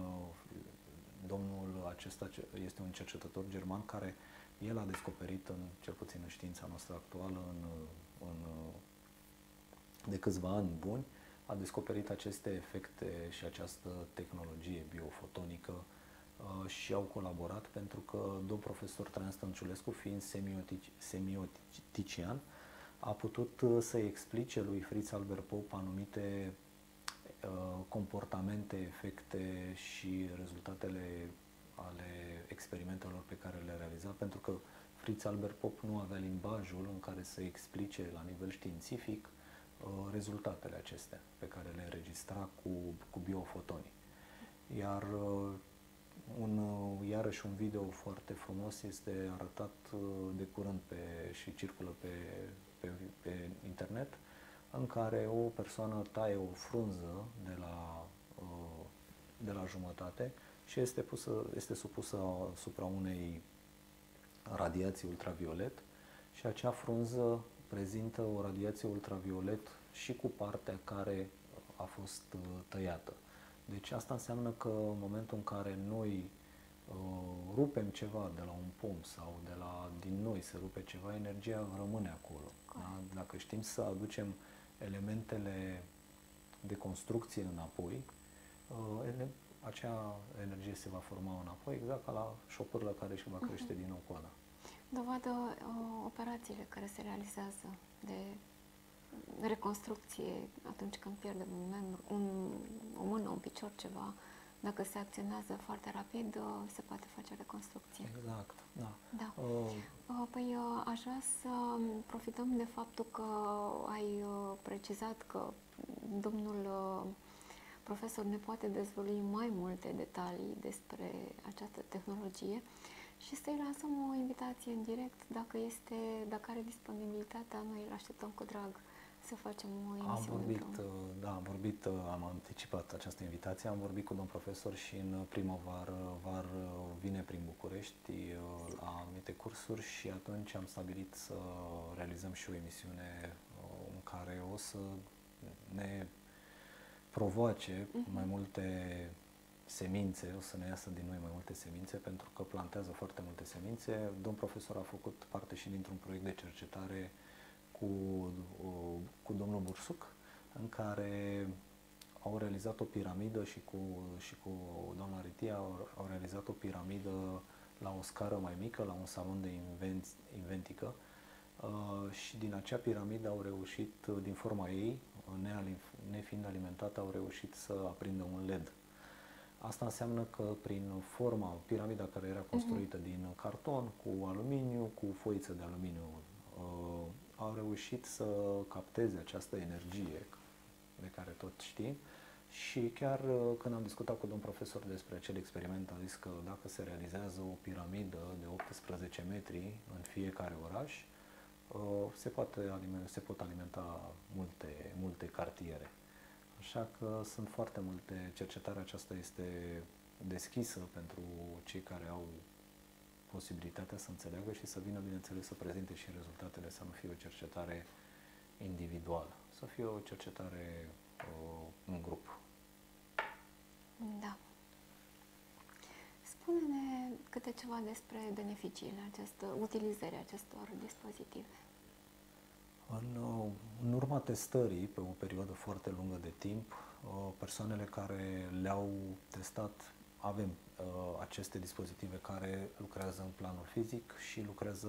S2: domnul acesta este un cercetător german care el a descoperit, cel puțin în știința noastră actuală, de câțiva ani buni, a descoperit aceste efecte și această tehnologie biofotonică și au colaborat pentru că domn profesor Traian Stănciulescu, fiind semiotician, a putut să-i explice lui Fritz Albert Popp anumite comportamente, efecte și rezultatele ale experimentelor pe care le realiza, pentru că Fritz Albert Popp nu avea limbajul în care să explice la nivel științific rezultatele acestea pe care le înregistra cu biofotonii. Iar iarăși un video foarte frumos este arătat de curând și circulă pe internet, în care o persoană taie o frunză de la jumătate și este supusă asupra unei radiații ultraviolet și acea frunză prezintă o radiație ultraviolet și cu partea care a fost tăiată. Deci asta înseamnă că în momentul în care noi rupem ceva de la un pom sau din noi se rupe ceva, energia rămâne acolo. Da? Dacă știm să aducem elementele de construcție înapoi, acea energie se va forma înapoi, exact ca la șopârlă care își va crește din nou coada.
S1: Dovadă operațiile care se realizează de reconstrucție atunci când pierdem un membru, o mână, un picior, ceva. Dacă se acționează foarte rapid, se poate face reconstrucție.
S2: Exact, da.
S1: Da. Păi aș vrea să profităm de faptul că ai precizat că domnul profesor ne poate dezvălui mai multe detalii despre această tehnologie și să-i lansăm o invitație în direct. Dacă are disponibilitatea, noi îl așteptăm cu drag să facem o emisiune
S2: am anticipat această invitație, am vorbit cu domn profesor și în primăvară vine prin București la anumite cursuri și atunci am stabilit să realizăm și o emisiune în care o să ne provoace mai multe semințe, o să ne iasă din noi mai multe semințe, pentru că plantează foarte multe semințe. Domn profesor a făcut parte și dintr-un proiect de cercetare cu domnul Bursuc, în care au realizat o piramidă și cu doamna Ritia au realizat o piramidă la o scară mai mică, la un salon de inventică, și din acea piramidă au reușit, din forma ei, nefiind alimentată, au reușit să aprindă un LED. Asta înseamnă că prin piramida care era construită din carton, cu aluminiu, cu foiță de aluminiu, au reușit să capteze această energie de care tot știm și chiar când am discutat cu domn profesor despre acel experiment, a zis că dacă se realizează o piramidă de 18 metri în fiecare oraș, se pot alimenta multe cartiere. Așa că sunt foarte multe, cercetarea aceasta este deschisă pentru cei care au posibilitatea să înțeleagă și să vină, bineînțeles, să prezinte și rezultatele, să nu fie o cercetare individuală, să fie o cercetare în grup.
S1: Da. Spune-ne câte ceva despre beneficiile utilizării acestor dispozitive.
S2: În urma testării, pe o perioadă foarte lungă de timp, persoanele care le-au testat, avem aceste dispozitive care lucrează în planul fizic și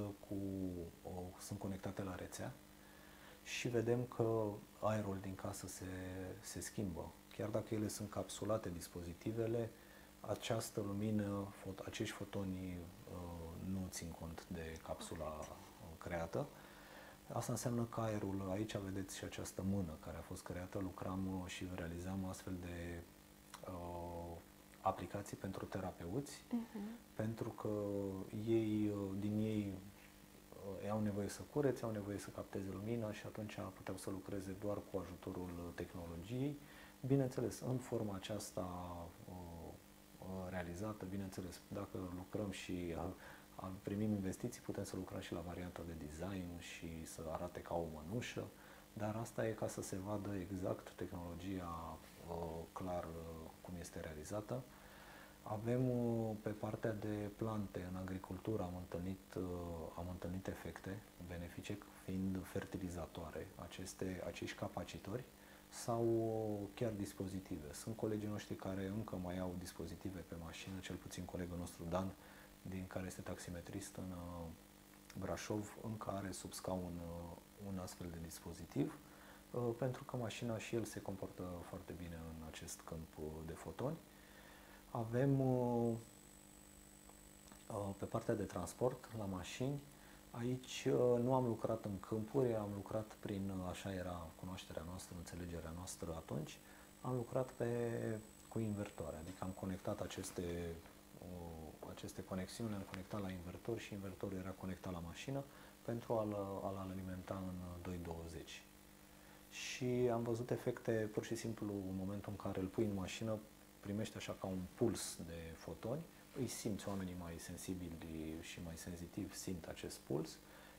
S2: sunt conectate la rețea și vedem că aerul din casă se schimbă. Chiar dacă ele sunt capsulate, dispozitivele, această lumină, acești fotoni nu țin cont de capsula creată. Asta înseamnă că aerul, aici vedeți și această mână care a fost creată, lucram și realizam astfel de aplicații pentru terapeuți, pentru că din ei au nevoie să curețe, au nevoie să capteze lumina și atunci puteau să lucreze doar cu ajutorul tehnologiei. Bineînțeles, în forma aceasta realizată, bineînțeles, dacă lucrăm și primim investiții, putem să lucrăm și la varianta de design și să arate ca o mănușă, dar asta e ca să se vadă exact tehnologia clar cum este realizată. Avem pe partea de plante în agricultură am întâlnit efecte benefice fiind fertilizatoare, acești capacitori sau chiar dispozitive. Sunt colegii noștri care încă mai au dispozitive pe mașină, cel puțin colegul nostru Dan, care este taximetrist în Brașov, încă are sub scaun un astfel de dispozitiv, pentru că mașina și el se comportă foarte bine în acest câmp de fotoni. Avem pe partea de transport, la mașini, aici nu am lucrat în câmpuri, am lucrat așa era cunoașterea noastră, înțelegerea noastră atunci, am lucrat cu invertoare, adică am conectat aceste conexiuni, le-am conectat la invertor și invertorul era conectat la mașină pentru a-l alimenta în 220. Și am văzut efecte, pur și simplu, în momentul în care îl pui în mașină, primește așa ca un puls de fotoni, îi simți, oamenii mai sensibili și mai senzitivi simt acest puls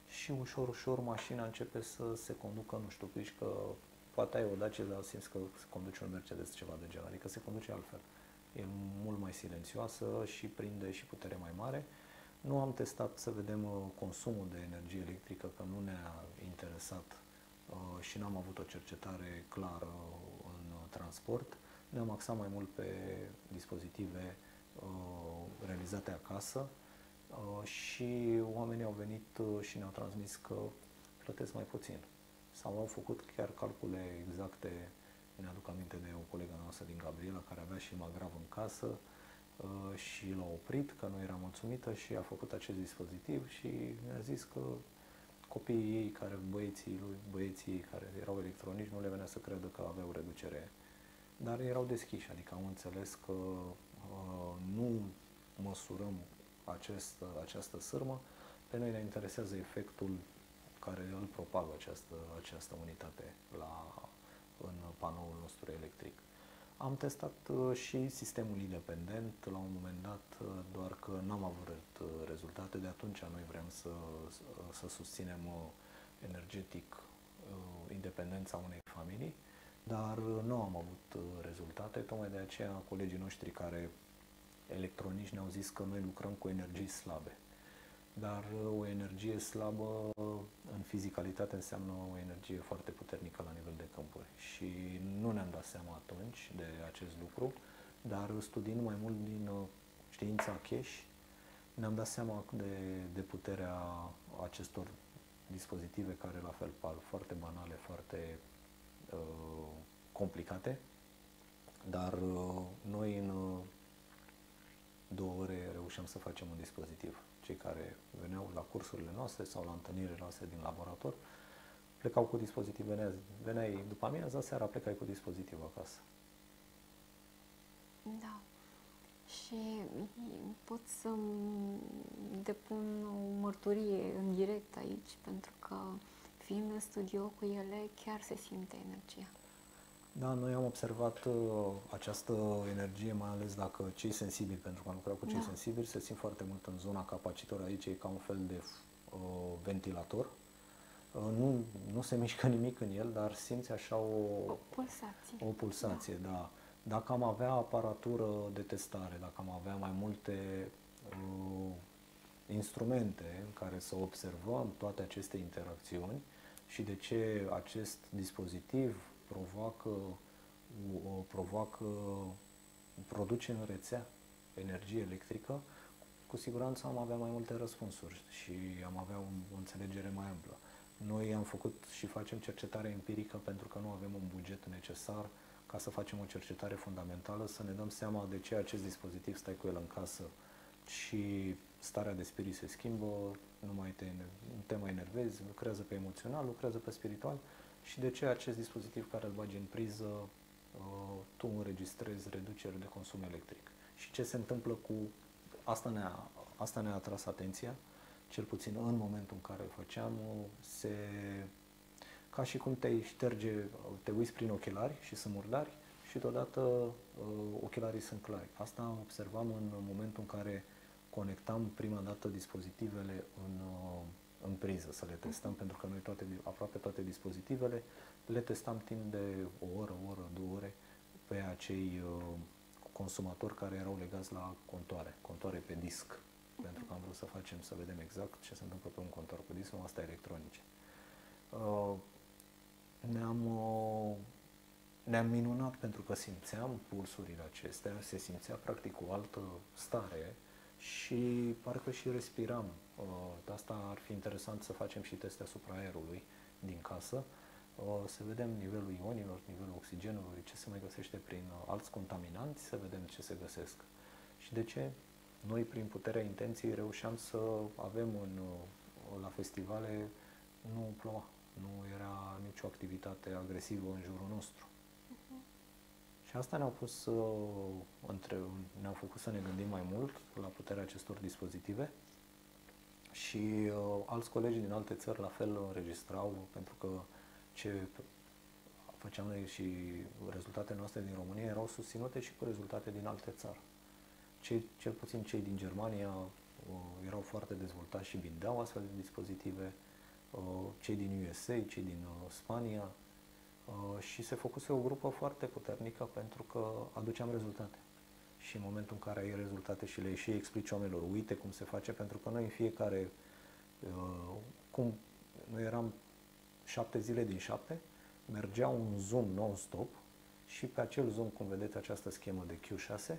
S2: și ușor, ușor mașina începe să se conducă, nu știu, zici că poate ai o Dacia, dar simți că se conduce un Mercedes, ceva de genul, adică se conduce altfel. E mult mai silențioasă și prinde și putere mai mare. Nu am testat să vedem consumul de energie electrică, că nu ne-a interesat și n-am avut o cercetare clară în transport. Ne-am axat mai mult pe dispozitive realizate acasă și oamenii au venit și ne-au transmis că plătesc mai puțin. Sau au făcut chiar calcule exacte. Ne-aduc aminte de o colegă noastră din Gabriela care avea și magrav în casă și l-a oprit, că nu era mulțumită și a făcut acest dispozitiv și mi-a zis că copiii ei, băieții care erau electronici, nu le venea să creadă că aveau reducere, dar erau deschiși, adică am înțeles că nu măsurăm această sârmă, pe noi ne interesează efectul care îl propagă această unitate în panoul nostru electric. Am testat și sistemul independent la un moment dat, doar că n-am avut rezultate. De atunci noi vrem să susținem energetic independența unei familii, dar nu am avut rezultate. Tocmai de aceea colegii noștri care electronici ne-au zis că noi lucrăm cu energii slabe. Dar o energie slabă în fizicalitate înseamnă o energie foarte puternică la nivel de câmpuri. Și nu ne-am dat seama atunci de acest lucru, dar studiind mai mult din știința cash, ne-am dat seama de puterea acestor dispozitive care la fel par foarte banale, foarte complicate, dar noi în 2 ore reușeam să facem un dispozitiv. Cei care veneau la cursurile noastre sau la întâlnirile noastre din laborator plecau cu dispozitive. Veneai după amiază, seara plecai cu dispozitiv acasă.
S1: Da. Și pot să depun o mărturie în direct aici, pentru că fiind în studio cu ele, chiar se simte energia.
S2: Da, noi am observat această energie, mai ales dacă cei sensibili, pentru că am lucrat cu cei sensibili, se simt foarte mult în zona capacitor. Aici e ca un fel de ventilator. Nu se mișcă nimic în el, dar simți așa
S1: o pulsație.
S2: O pulsație, da. Dacă am avea aparatură de testare, dacă am avea mai multe instrumente în care să observăm toate aceste interacțiuni și de ce acest dispozitiv produce în rețea energie electrică, cu siguranță am avea mai multe răspunsuri și am avea o înțelegere mai amplă. Noi am făcut și facem cercetare empirică pentru că nu avem un buget necesar ca să facem o cercetare fundamentală, să ne dăm seama de ce acest dispozitiv stai cu el în casă și starea de spirit se schimbă, nu te mai enervezi, lucrează pe emoțional, lucrează pe spiritual și de ce acest dispozitiv care îl bagi în priză, tu înregistrezi reducere de consum electric. Și ce se întâmplă cu... Asta ne-a atras atenția, cel puțin în momentul în care îl făceam, ca și cum te uiți prin ochelari și sunt murdari și deodată ochelarii sunt clari. Asta observam în momentul în care conectam prima dată dispozitivele în priză, să le testăm, pentru că noi aproape toate dispozitivele le testam timp de o oră, 2 ore pe acei consumatori care erau legați la contoare pe disc, pentru că am vrut să vedem exact ce se întâmplă pe un contor cu disc, nu astea electronice. Ne-am minunat pentru că simțeam pulsurile acestea, se simțea practic o altă stare și parcă și respiram. De asta ar fi interesant să facem și teste asupra aerului din casă, să vedem nivelul ionilor, nivelul oxigenului, ce se mai găsește prin alți contaminanți, să vedem ce se găsesc. Și de ce? Noi, prin puterea intenției, reușeam să avem la festivale, nu ploua, nu era nicio activitate agresivă în jurul nostru. Și asta ne-au făcut să ne gândim mai mult la puterea acestor dispozitive și alți colegi din alte țări la fel înregistrau, pentru că ce făceam noi și rezultatele noastre din România erau susținute și cu rezultate din alte țări. Cel puțin cei din Germania erau foarte dezvoltați și vindeau astfel de dispozitive. cei din USA, cei din Spania, și se făcuse o grupă foarte puternică pentru că aduceam rezultate. Și în momentul în care ai rezultate și le și explici oamenilor, uite cum se face, pentru că noi în fiecare, noi eram 7 zile din 7, mergea un Zoom non-stop și pe acel Zoom, cum vedeți această schemă de Q6,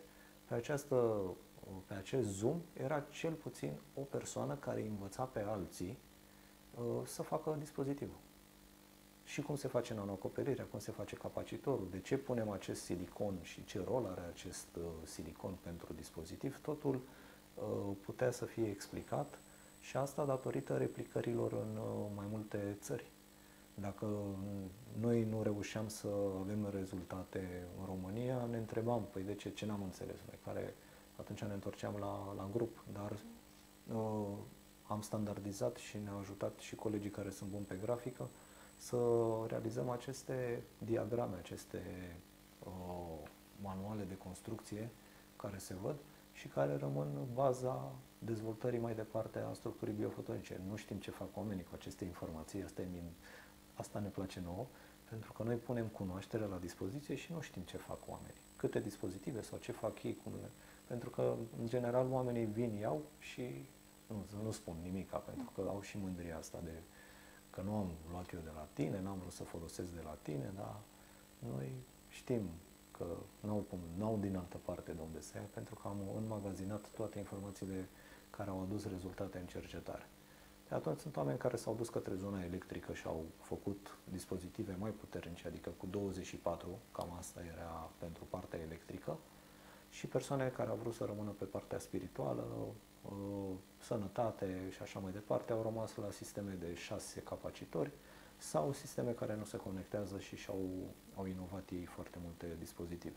S2: pe acest Zoom era cel puțin o persoană care învăța pe alții să facă dispozitivul. Și cum se face nanoacoperirea, cum se face capacitorul, de ce punem acest silicon și ce rol are acest silicon pentru dispozitiv, totul putea să fie explicat și asta datorită replicărilor în mai multe țări. Dacă noi nu reușeam să avem rezultate în România, ne întrebam, păi de ce n-am înțeles noi, care atunci ne întorceam la grup, dar am standardizat și ne-au ajutat și colegii care sunt buni pe grafică să realizăm aceste diagrame, aceste manuale de construcție care se văd și care rămân baza dezvoltării mai departe a structurii biofotonice. Nu știm ce fac oamenii cu aceste informații, asta ne place nouă, pentru că noi punem cunoaștere la dispoziție și nu știm ce fac oamenii. Câte dispozitive sau ce fac ei, pentru că, în general, oamenii vin, iau și nu spun nimica, pentru că au și mândria asta de că nu am luat eu de la tine, n-am vrut să folosesc de la tine, dar noi știm că n-au din altă parte de unde să ia, pentru că am înmagazinat toate informațiile care au adus rezultate în cercetare. De atunci sunt oameni care s-au dus către zona electrică și au făcut dispozitive mai puternice, adică cu 24, cam asta era pentru partea electrică, și persoane care au vrut să rămână pe partea spirituală, sănătate și așa mai departe, au rămas la sisteme de 6 capacitori sau sisteme care nu se conectează și au inovat ei foarte multe dispozitive.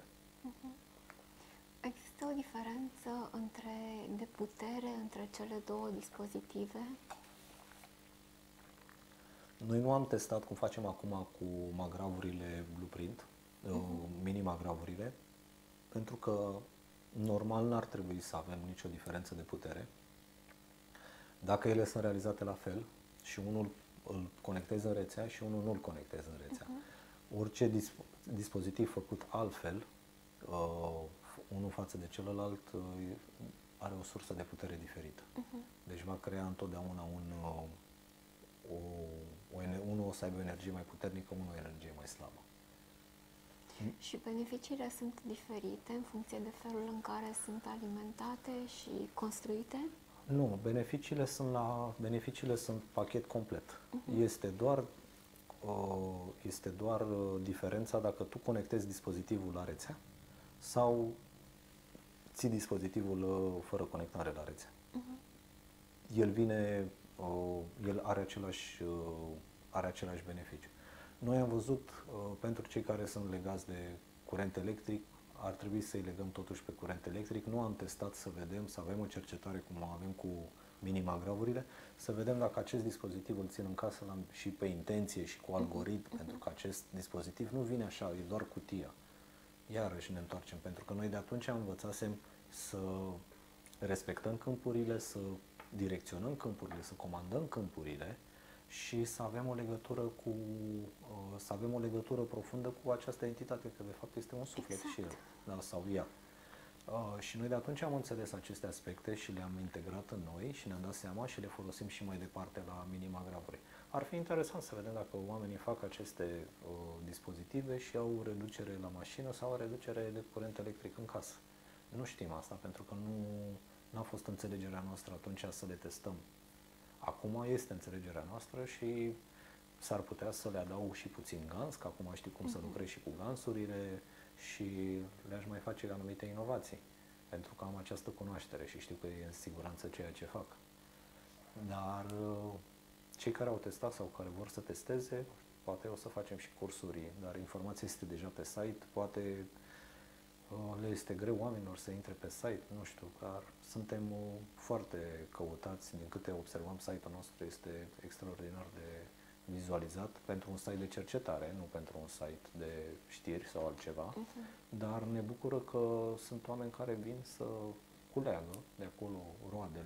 S1: Există o diferență de putere între cele două dispozitive?
S2: Noi nu am testat cum facem acum cu magravurile Blueprint, mini-magravurile, pentru că normal n-ar trebui să avem nicio diferență de putere. Dacă ele sunt realizate la fel și unul îl conectezi în rețea și unul nu îl conectezi în rețea. Orice dispozitiv făcut altfel, unul față de celălalt, are o sursă de putere diferită. Deci va crea întotdeauna unul o să aibă o energie mai puternică, unul o energie mai slabă.
S1: Și beneficiile sunt diferite în funcție de felul în care sunt alimentate și construite?
S2: Nu, beneficiile sunt pachet complet. Este doar diferența dacă tu conectezi dispozitivul la rețea sau ții dispozitivul fără conectare la rețea. El are același beneficiu. Noi am văzut, pentru cei care sunt legați de curent electric, ar trebui să-i legăm totuși pe curent electric. Nu am testat să vedem, să avem o cercetare cum avem cu mini-magravurile, să vedem dacă acest dispozitiv îl țin în casă și pe intenție și cu algoritm, pentru că acest dispozitiv nu vine așa, e doar cutia. Iarăși ne întoarcem, pentru că noi de atunci învățasem să respectăm câmpurile, să direcționăm câmpurile, să comandăm câmpurile și să avem o legătură profundă cu această entitate, că de fapt este un suflet și el, da, sau ea. Și noi de atunci am înțeles aceste aspecte și le-am integrat în noi și ne-am dat seama și le folosim și mai departe la minimagravuri. Ar fi interesant să vedem dacă oamenii fac aceste dispozitive și au reducere la mașină sau au reducere de curent electric în casă. Nu știm asta pentru că nu a fost înțelegerea noastră atunci să le testăm. Acum este înțelegerea noastră și s-ar putea să le adaug și puțin gans, că acum știu cum să lucrez și cu gansurile și le-aș mai face anumite inovații, pentru că am această cunoaștere și știu că e în siguranță ceea ce fac. Dar cei care au testat sau care vor să testeze, poate o să facem și cursuri, dar informația este deja pe site, poate le este greu oamenilor să intre pe site, nu știu, dar suntem foarte căutați, din câte observăm, site-ul nostru este extraordinar de vizualizat pentru un site de cercetare, nu pentru un site de știri sau altceva, dar ne bucură că sunt oameni care vin să culeagă de acolo roadele,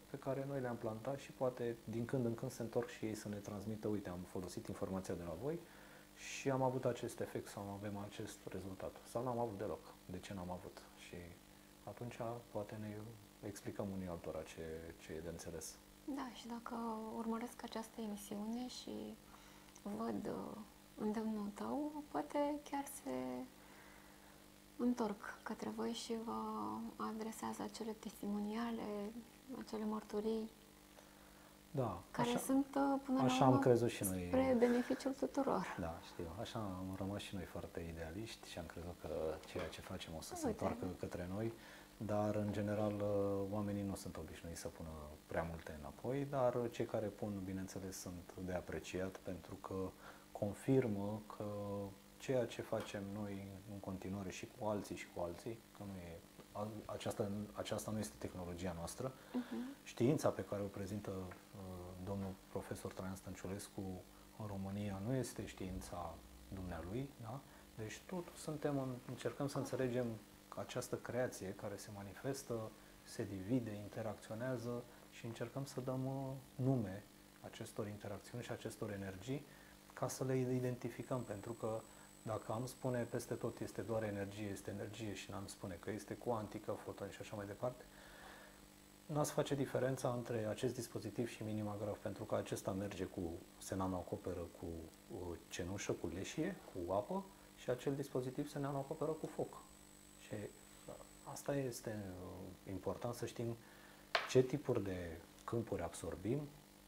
S2: pe care noi le-am plantat și poate din când în când se întorc și ei să ne transmită, uite, am folosit informația de la voi și am avut acest efect sau avem acest rezultat. Sau n-am avut deloc. De ce n-am avut? Și atunci poate ne explicăm unii altora ce e de înțeles.
S1: Da, și dacă urmăresc această emisiune și văd îndemnul tău, poate chiar se întorc către voi și vă adresează acele testimoniale, acele mărturii,
S2: Da,
S1: care
S2: așa,
S1: sunt până
S2: așa
S1: la
S2: am
S1: urmă
S2: crezut și noi.
S1: spre beneficiul tuturor.
S2: Da, știu. Așa am rămas și noi foarte idealiști și am crezut că ceea ce facem o să se
S1: Uite.
S2: întoarcă către noi, dar în general oamenii nu sunt obișnuiți să pună prea multe înapoi, dar cei care pun, bineînțeles, sunt de apreciat pentru că confirmă că ceea ce facem noi în continuare și cu alții și cu alții, că nu e, aceasta nu este tehnologia noastră, știința pe care o prezintă domnul profesor Traian Stănciulescu în România nu este știința dumnealui, da? Deci încercăm să înțelegem că această creație care se manifestă, se divide, interacționează și încercăm să dăm nume acestor interacțiuni și acestor energii ca să le identificăm, pentru că dacă am spune peste tot este doar energie, este energie și n-am spune că este cuantică, fotoni și așa mai departe, n-ați face diferența între acest dispozitiv și minimagraf, pentru că acesta merge se nanoacoperă cu cenușă, cu leșie, cu apă și acel dispozitiv se nanoacoperă cu foc. Și asta este important să știm ce tipuri de câmpuri absorbim,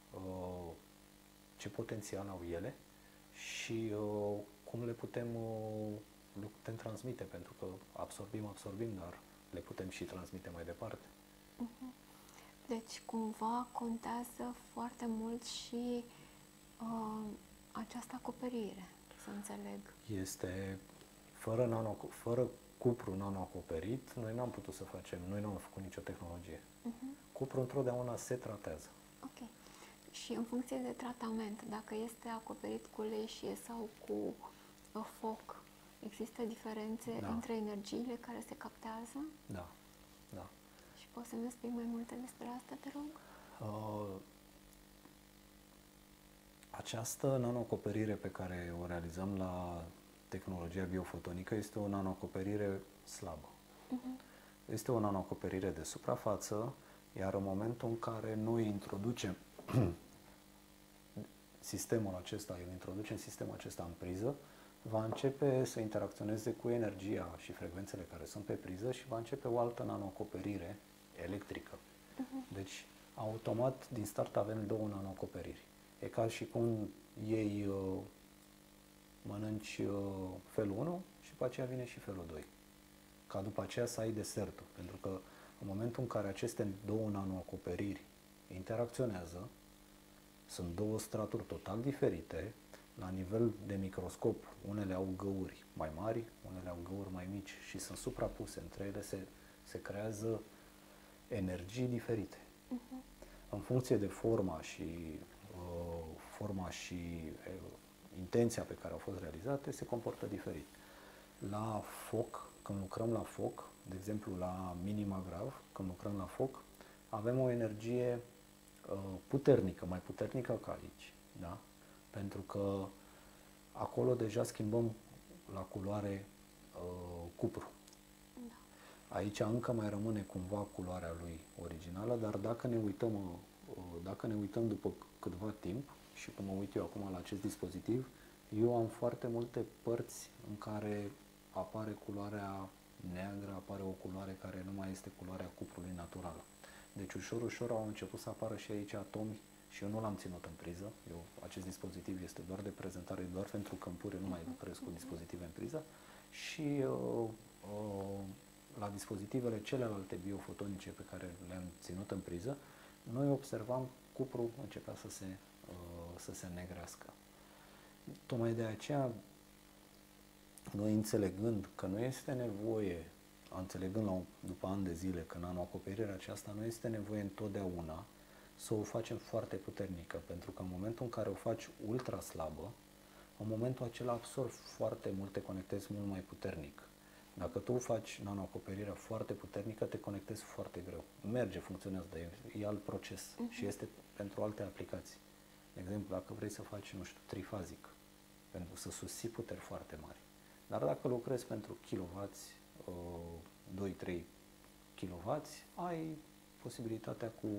S2: ce potențial au ele și cum le putem transmite, pentru că absorbim, dar le putem și transmite mai departe.
S1: Deci, cumva, contează foarte mult și această acoperire, să înțeleg.
S2: Este, fără cupru nanoacoperit, noi n-am putut să facem, noi n-am făcut nicio tehnologie. Cupru întotdeauna se tratează.
S1: Ok. Și în funcție de tratament, dacă este acoperit cu leșie sau cu foc, există diferențe între energiile care se captează?
S2: Da, da.
S1: Și poți să-mi spui mai multe despre asta, te rog?
S2: Această nanoacoperire pe care o realizăm la tehnologia biofotonică este o nanoacoperire slabă. Este o nanoacoperire de suprafață, iar în momentul în care noi introducem sistemul acesta în priză, va începe să interacționeze cu energia și frecvențele care sunt pe priză și va începe o altă nanoacoperire electrică. Deci, automat, din start avem două nanoacoperiri. E ca și cum mănânci felul 1 și după aceea vine și felul 2. Ca după aceea să ai desertul. Pentru că în momentul în care aceste două nanoacoperiri interacționează, sunt două straturi total diferite, la nivel de microscop, unele au găuri mai mari, unele au găuri mai mici și sunt suprapuse. Între ele se creează energii diferite. În funcție de forma și intenția pe care au fost realizate, se comportă diferit. La foc, când lucrăm la foc, de exemplu la minimagrav, când lucrăm la foc, avem o energie puternică, mai puternică ca aici, da? Pentru că acolo deja schimbăm la culoare cupru. Da. Aici încă mai rămâne cumva culoarea lui originală, dar dacă ne uităm după câtva timp, și cum mă uit eu acum la acest dispozitiv, eu am foarte multe părți în care apare culoarea neagră, apare o culoare care nu mai este culoarea cuprului naturală. Deci ușor, ușor au început să apară și aici atomi și eu nu l-am ținut în priză. Acest dispozitiv este doar de prezentare, doar pentru câmpuri, eu nu mai lucrez cu dispozitive în priză. Și la dispozitivele celelalte biofotonice pe care le-am ținut în priză, noi observam cupru începea să se înnegrească. Tocmai de aceea, noi înțelegând că nu este nevoie, după ani de zile că nanoacoperirea aceasta nu este nevoie întotdeauna să o facem foarte puternică, pentru că în momentul în care o faci ultra slabă, în momentul acela absorbi foarte mult, te conectezi mult mai puternic. Dacă tu faci nanoacoperirea foarte puternică, te conectezi foarte greu. Merge, funcționează, dar e alt proces și este pentru alte aplicații. De exemplu, dacă vrei să faci, nu știu, trifazic, pentru să susții puteri foarte mari. Dar dacă lucrezi pentru kilowați, 2-3 kilowați, ai posibilitatea cu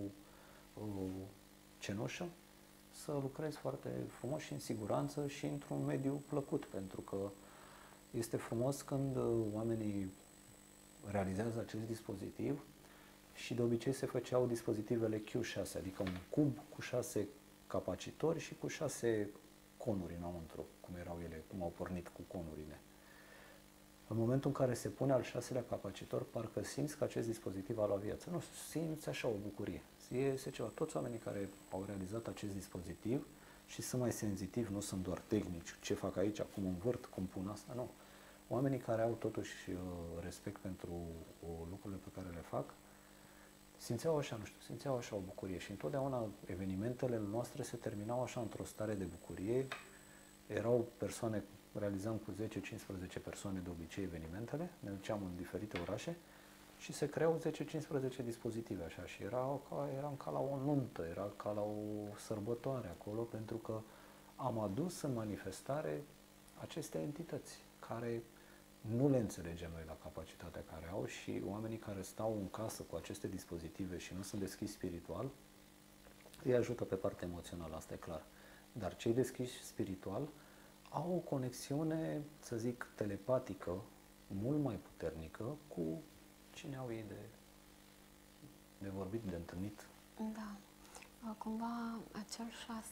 S2: cenușă să lucrezi foarte frumos și în siguranță și într-un mediu plăcut, pentru că este frumos când oamenii realizează acest dispozitiv și de obicei se făceau dispozitivele Q6, adică un cub cu 6 capacitori și cu 6 conuri înăuntru, cum erau ele, cum au pornit cu conurile. În momentul în care se pune al 6-lea capacitor, parcă simți că acest dispozitiv a luat viață. Nu, simți așa o bucurie. Este ceva. Toți oamenii care au realizat acest dispozitiv și sunt mai senzitivi, nu sunt doar tehnici, ce fac aici, cum învârt, cum pun asta, nu. Oamenii care au totuși respect pentru lucrurile pe care le fac, simțeau așa, nu știu, simțeau așa o bucurie și întotdeauna evenimentele noastre se terminau așa într-o stare de bucurie. Erau persoane, realizam cu 10-15 persoane de obicei evenimentele, ne duceam în diferite orașe și se creau 10-15 dispozitive așa și eram ca la o nuntă, era ca la o sărbătoare acolo, pentru că am adus în manifestare aceste entități care nu le înțelegem noi la capacitatea care au și oamenii care stau în casă cu aceste dispozitive și nu sunt deschiși spiritual, îi ajută pe partea emoțională, asta e clar. Dar cei deschiși spiritual au o conexiune, să zic, telepatică, mult mai puternică cu cine au ei de vorbit, de întâlnit.
S1: Da. Cumva acel 6,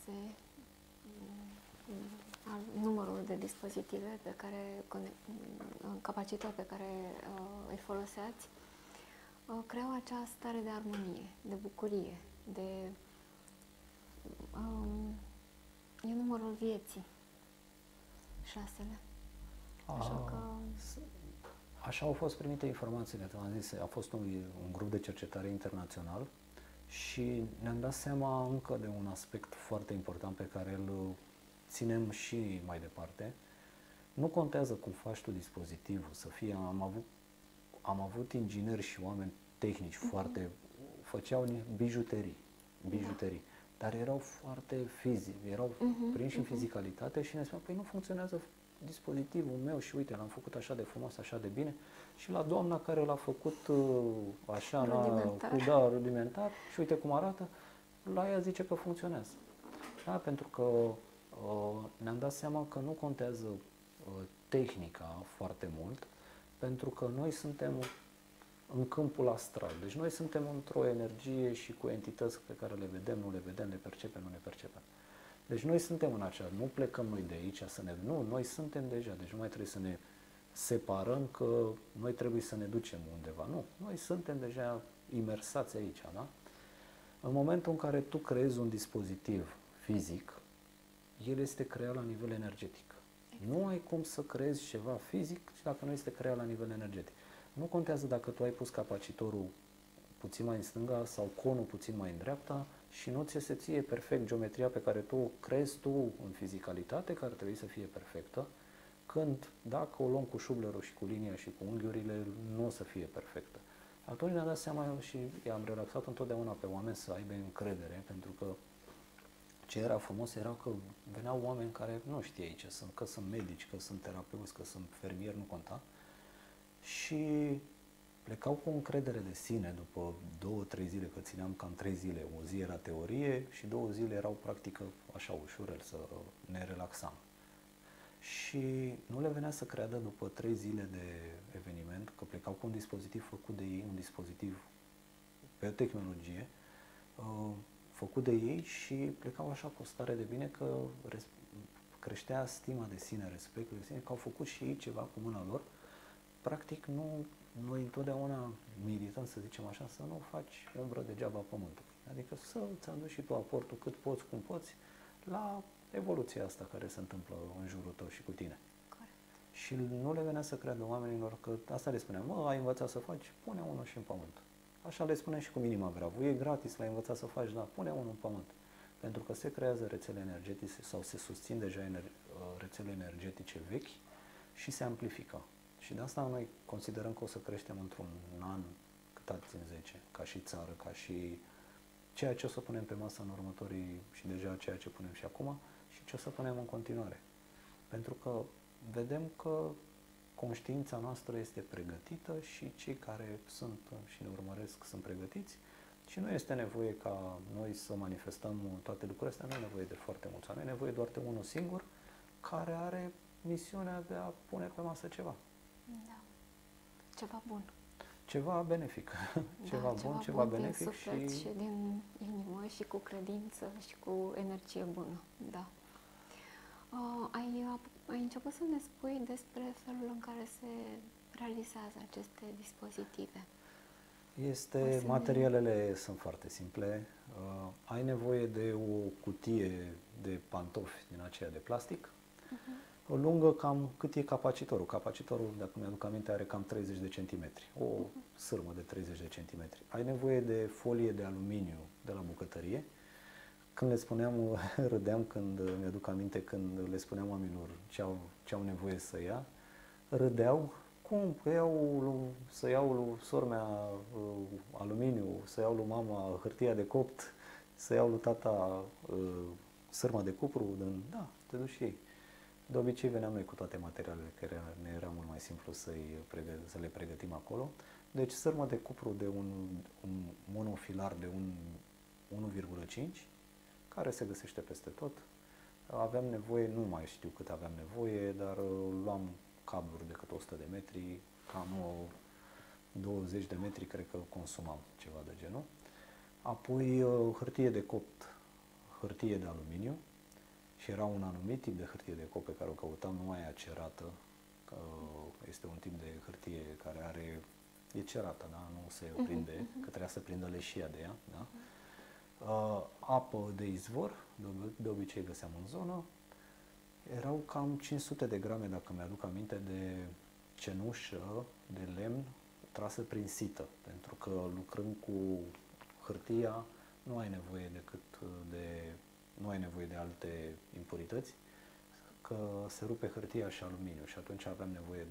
S1: numărul de dispozitive pe care, capacitor pe care îi foloseați, creau acea stare de armonie, de bucurie, e numărul vieții, 6-le. Așa că...
S2: Așa au fost primite informațiile, am zis, a fost un grup de cercetare internațional și ne-am dat seama încă de un aspect foarte important pe care îl ținem și mai departe. Nu contează cum faci tu dispozitivul, să fie, am avut ingineri și oameni tehnici foarte, făceau bijuterii, dar erau foarte fizici, erau prinși în fizicalitate și ne spuneau, păi nu funcționează dispozitivul meu și uite, l-am făcut așa de frumos, așa de bine și la doamna care l-a făcut așa, rudimentar și uite cum arată, la ea zice că funcționează. Da, pentru că ne-am dat seama că nu contează tehnica foarte mult, pentru că noi suntem în câmpul astral. Deci noi suntem într-o energie și cu entități pe care le vedem, nu le vedem, le percepem, nu le percepem. Deci noi suntem în acea, nu plecăm noi de aici să ne... Nu, noi suntem deja, deci nu mai trebuie să ne separăm că noi trebuie să ne ducem undeva. Nu, noi suntem deja imersați aici, da? În momentul în care tu creezi un dispozitiv fizic, el este creat la nivel energetic. Exact. Nu ai cum să creezi ceva fizic dacă nu este creat la nivel energetic. Nu contează dacă tu ai pus capacitorul puțin mai în stânga sau conul puțin mai în dreapta și nu ți se ție perfect geometria pe care tu o crezi tu în fizicalitate, care trebuie să fie perfectă, când dacă o luăm cu șublerul și cu linia și cu unghiurile, nu o să fie perfectă. Atunci ne-am dat seama și i-am relaxat întotdeauna pe oameni să aibă încredere, pentru că ce era frumos era că veneau oameni care nu știai ce sunt, că sunt medici, că sunt terapeuți, că sunt fermieri, nu conta, și plecau cu încredere de sine după 2-3 zile, că țineam cam 3 zile. O zi era teorie și 2 zile erau practică așa ușurel, să ne relaxam. Și nu le venea să creadă după 3 zile de eveniment că plecau cu un dispozitiv făcut de ei, un dispozitiv pe o tehnologie, făcut de ei și plecau așa cu o stare de bine că creștea stima de sine, respectul de sine, că au făcut și ei ceva cu mâna lor. Practic, noi întotdeauna milităm, să zicem așa, să nu faci umbră degeaba pământului. Adică să-ți aduci și tu aportul cât poți, cum poți, la evoluția asta care se întâmplă în jurul tău și cu tine.
S1: Corect.
S2: Și nu le venea să creadă oamenilor că asta le spuneam, ai învățat să faci, pune unul și în pământ. Așa le spunem și cu minima gravă, e gratis, l-ai învățat să faci, dar pune unul în pământ. Pentru că se creează rețele energetice sau se susțin deja rețele energetice vechi și se amplifică. Și de asta noi considerăm că o să creștem într-un an, cât ați în 10, ca și țară, ca și ceea ce o să punem pe masă în următorii, și deja ceea ce punem și acum, și ce o să punem în continuare. Pentru că vedem că conștiința noastră este pregătită și cei care sunt și ne urmăresc sunt pregătiți și nu este nevoie ca noi să manifestăm toate lucrurile astea, nu e nevoie de foarte mulți oameni, e nevoie doar de unul singur care are misiunea de a pune pe masă ceva.
S1: Da. Ceva bun.
S2: Ceva benefic. Ceva bun, ceva benefic
S1: din suflet și din inimă și cu credință și cu energie bună. Da. Ai început să ne spui despre felul în care se realizează aceste dispozitive.
S2: Materialele sunt foarte simple. Ai nevoie de o cutie de pantofi din aceea de plastic, o lungă cam cât e capacitorul. Capacitorul, dacă mi-aduc aminte, are cam 30 de centimetri, o sârmă de 30 de centimetri. Ai nevoie de folie de aluminiu de la bucătărie. Când le spuneam, râdeam când mi-aduc aminte, când le spuneam oamenilor ce au nevoie să ia, râdeau. Cum? Că să iau lui sora mea aluminiu, să iau lui mama hârtia de copt, să iau lui tata sârma de cupru, da, te duci și ei. De obicei veneam noi cu toate materialele, care ne era mult mai simplu să le pregătim acolo. Deci sârmă de cupru de un monofilar de 1,5, care se găsește peste tot. Aveam nevoie, nu mai știu cât aveam nevoie, dar luam cabluri de câte 100 de metri, cam 20 de metri cred că consumam ceva de genul. Apoi hârtie de copt, hârtie de aluminiu, și era un anumit tip de hârtie de copt pe care o căutam, nu mai acerată, că este un tip de hârtie care e cerată, da? Nu se prinde, că trebuia să prindă leșia de ea. Da? Apă de izvor, de obicei găseam în zonă. Erau cam 500 de grame, dacă mi-aduc aminte, de cenușă de lemn trasă prin sită, pentru că lucrând cu hârtia nu ai nevoie de alte impurități, că se rupe hârtia și aluminiu și atunci aveam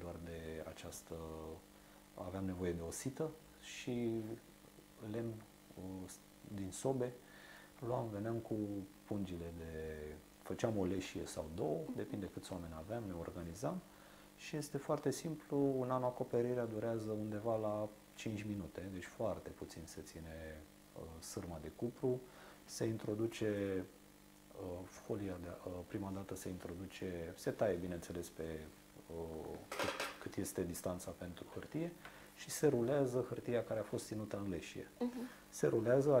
S2: nevoie de o sită și lemn din sobe. Veneam cu pungile făceam o leșie sau două, depinde câți oameni aveam, ne organizam și este foarte simplu, acoperirea durează undeva la 5 minute, deci foarte puțin se ține sârma de cupru, se introduce folia, prima dată se taie bineînțeles pe cât este distanța pentru hârtie și se rulează hârtia care a fost ținută în leșie. Se rulează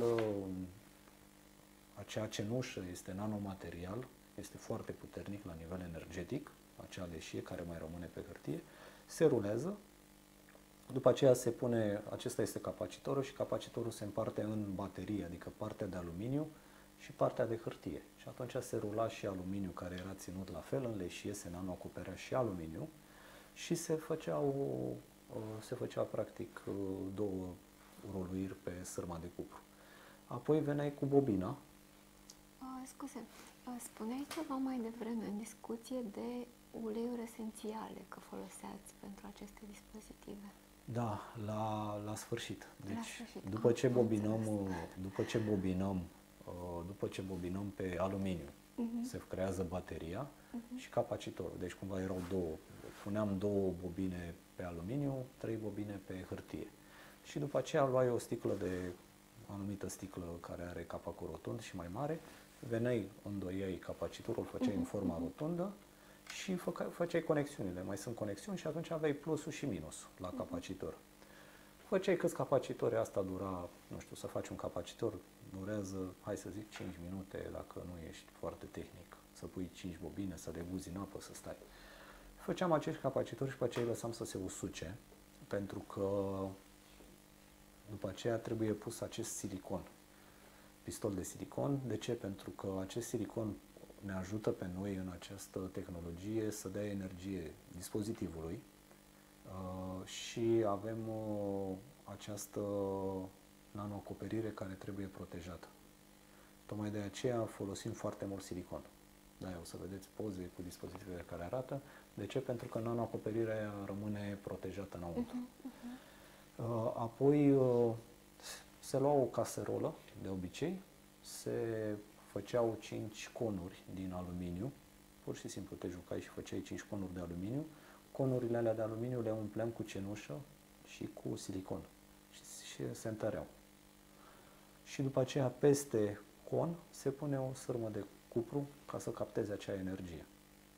S2: acea cenușă, este nanomaterial, este foarte puternic la nivel energetic, acea leșie care mai rămâne pe hârtie, se rulează, după aceea se pune, acesta este capacitorul și capacitorul se împarte în baterie, adică partea de aluminiu și partea de hârtie. Și atunci se rula și aluminiu care era ținut la fel în leșie, se nanoacoperea și aluminiu și se făcea practic două roluiri pe sârma de cupru. Apoi veneai cu bobina.
S1: Scuze, spuneai ceva mai devreme în discuție de uleiuri esențiale, că foloseați pentru aceste dispozitive.
S2: Da, la sfârșit. Deci, după ce bobinăm pe aluminiu, se creează bateria și capacitorul. Deci cumva erau puneam 2 bobine pe aluminiu, 3 bobine pe hârtie. Și după aceea luai o anumită sticlă care are capacul rotund și mai mare, veneai, îndoiai capacitorul, făceai în forma rotundă și făceai conexiunile. Mai sunt conexiuni și atunci aveai plusul și minusul la capacitor. Făceai câți capacitori, asta dura, nu știu, să faci un capacitor, durează, hai să zic, 5 minute, dacă nu ești foarte tehnic, să pui 5 bobine, să le guzi în apă, să stai. Făceam acești capacitori și pe aceea îi lăsam să se usuce, pentru că după aceea trebuie pus acest silicon, pistol de silicon. De ce? Pentru că acest silicon ne ajută pe noi în această tehnologie să dea energie dispozitivului și avem această nanoacoperire care trebuie protejată. Tocmai de aceea folosim foarte mult silicon. Da, o să vedeți poze cu dispozitivele care arată. De ce? Pentru că nanoacoperirea rămâne protejată înăuntru. Apoi se lua o caserolă, de obicei, se făceau 5 conuri din aluminiu, pur și simplu te jucai și făceai 5 conuri de aluminiu. Conurile alea de aluminiu le umpleam cu cenușă și cu silicon și se întăreau. Și după aceea peste con se pune o sârmă de cupru ca să capteze acea energie.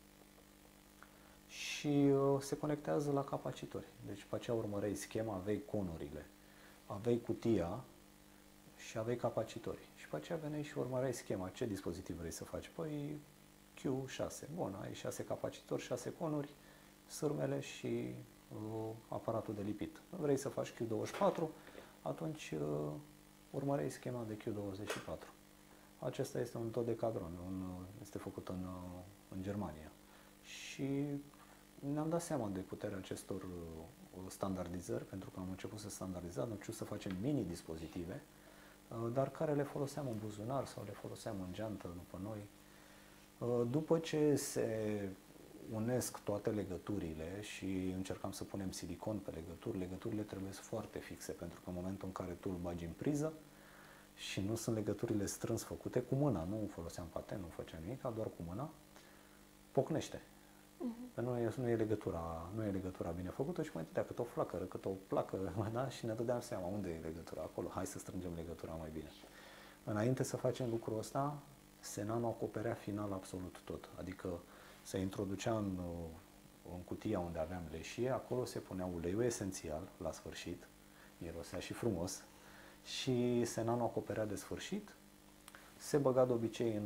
S2: Și se conectează la capacitori. Deci după aceea urmăreai schema, aveai conurile, aveai cutia și aveai capacitori. Și după aceea veneai și urmăreai schema. Ce dispozitiv vrei să faci? Păi Q6. Bun, ai 6 capacitori, 6 conuri, sârmele și aparatul de lipit. Vrei să faci Q24, atunci urmăreai schema de Q24. Acesta este un dodecadron, este făcut în Germania. Și ne-am dat seama de puterea acestor standardizări, pentru că am început să standardizăm, am început să facem mini-dispozitive, dar care le foloseam în buzunar sau le foloseam în geantă după noi. După ce se unesc toate legăturile și încercam să punem silicon pe legături, legăturile trebuie foarte fixe, pentru că în momentul în care tu îl bagi în priză și nu sunt legăturile strâns făcute cu mâna, nu foloseam paten, nu făceam nimic, doar cu mâna, pocnește. Nu e legătura bine făcută și mai dădea cât o flacără, cât o placă, da? Și ne dădeam seama unde e legătura acolo, hai să strângem legătura mai bine. Înainte să facem lucrul ăsta, se nanoacoperea final absolut tot, adică se introducea în cutia unde aveam leșie, acolo se punea uleiul esențial la sfârșit, mirosea și frumos, și se nanoacoperea de sfârșit, se băga de obicei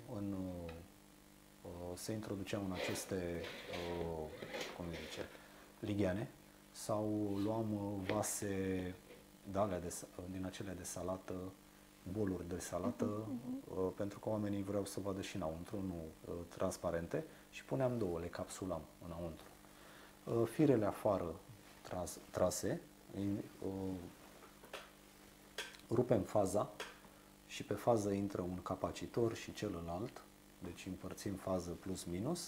S2: se introduceau în aceste, ligheane, sau luam vase din acelea de salată, boluri de salată, pentru că oamenii vreau să vadă și înăuntru, nu transparente, și puneam două, le capsulam înăuntru. Firele afară trase, rupem faza și pe fază intră un capacitor și celălalt, deci împărțim fază plus minus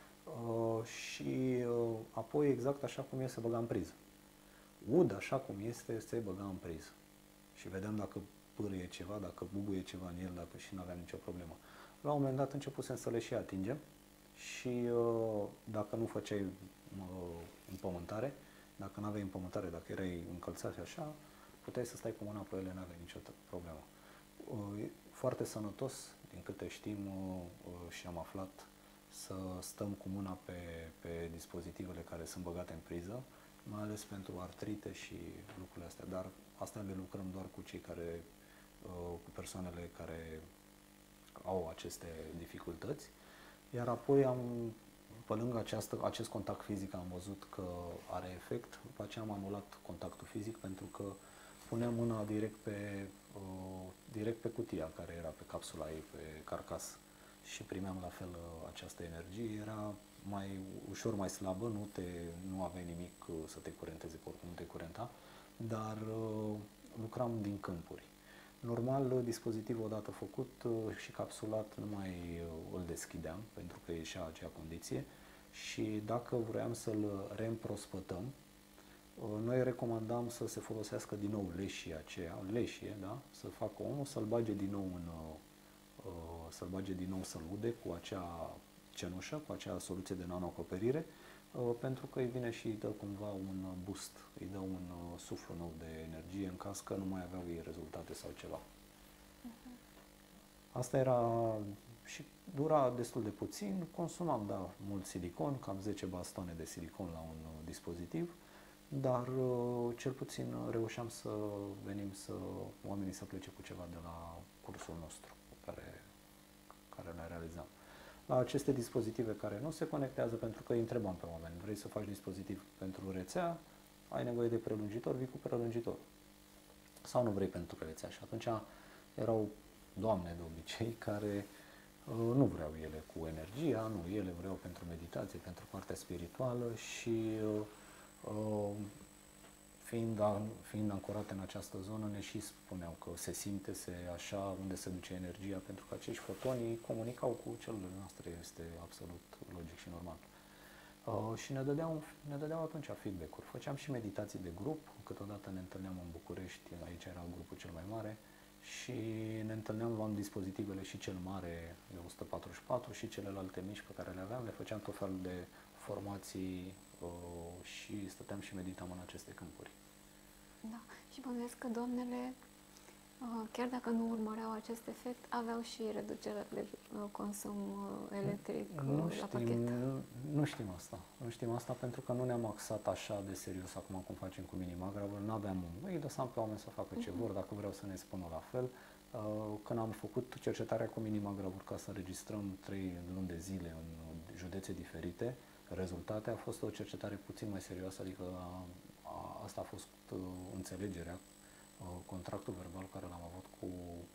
S2: și apoi exact așa cum e se băga în priză. Ud așa cum este se băga în priză și vedeam dacă pârâie ceva, dacă bubuie ceva în el, dacă și nu aveam nicio problemă. La un moment dat începusem să le și atingem și dacă nu făceai împământare, dacă nu aveai împământare, dacă erai încălțat și așa, puteai să stai cu mâna pe ele, nu aveai nicio problemă. Foarte sănătos, din câte știm și am aflat, să stăm cu mâna pe dispozitivele care sunt băgate în priză, mai ales pentru artrite și lucrurile astea, dar asta le lucrăm doar cu cei care, cu persoanele care au aceste dificultăți. Iar apoi pe lângă acest contact fizic am văzut că are efect, după aceea am anulat contactul fizic pentru că puneam mâna direct pe cutia care era pe capsula ei, pe carcas, și primeam la fel această energie. Era ușor mai slabă, nu aveai nimic să te curenteze, oricum nu te curenta, dar lucram din câmpuri. Normal, dispozitivul odată făcut și capsulat nu mai îl deschideam, pentru că ieșea acea condiție, și dacă vroiam să-l reîmprospătăm, noi recomandam să se folosească din nou leșie, da? Să facă omul, să-l bage din nou, să-l ude cu acea cenușă, cu acea soluție de nanoacoperire, pentru că îi vine și îi dă cumva un boost, îi dă un suflu nou de energie în caz că nu mai aveau ei rezultate sau ceva. Asta era și dura destul de puțin, consumam, da, mult silicon, cam 10 bastoane de silicon la un dispozitiv, dar cel puțin reușeam să venim oamenii să plece cu ceva de la cursul nostru care le realizam. La aceste dispozitive care nu se conectează, pentru că îi întrebam pe oameni, vrei să faci dispozitiv pentru rețea, ai nevoie de prelungitor, vii cu prelungitor. Sau nu vrei pentru rețea? Și atunci erau doamne de obicei care nu vreau ele cu energia, nu, ele vreau pentru meditație, pentru partea spirituală și fiind ancorate în această zonă, ne și spuneau că se simte, așa, unde se duce energia, pentru că acești fotoni comunicau cu celulele noastre, este absolut logic și normal. Și ne dădeau atunci feedback-uri. Făceam și meditații de grup, câteodată ne întâlneam în București, aici era grupul cel mai mare, și ne întâlneam, luam dispozitivele, și cel mare de 144 și celelalte mici pe care le aveam, le făceam tot felul de formații și stăteam și meditam în aceste câmpuri.
S1: Da, și bănuiesc că doamnele, chiar dacă nu urmăreau acest efect, aveau și reducerea de consum electric la pachet.
S2: Nu știm asta. Nu știm asta pentru că nu ne-am axat așa de serios acum cum facem cu minimagravul. Îi lăsam pe oameni să facă ce vor, dacă vreau să ne spună la fel. Când am făcut cercetarea cu minimagravuri ca să înregistrăm 3 luni de zile în județe diferite, rezultate, a fost o cercetare puțin mai serioasă, adică asta a fost înțelegerea, contractul verbal care l-am avut cu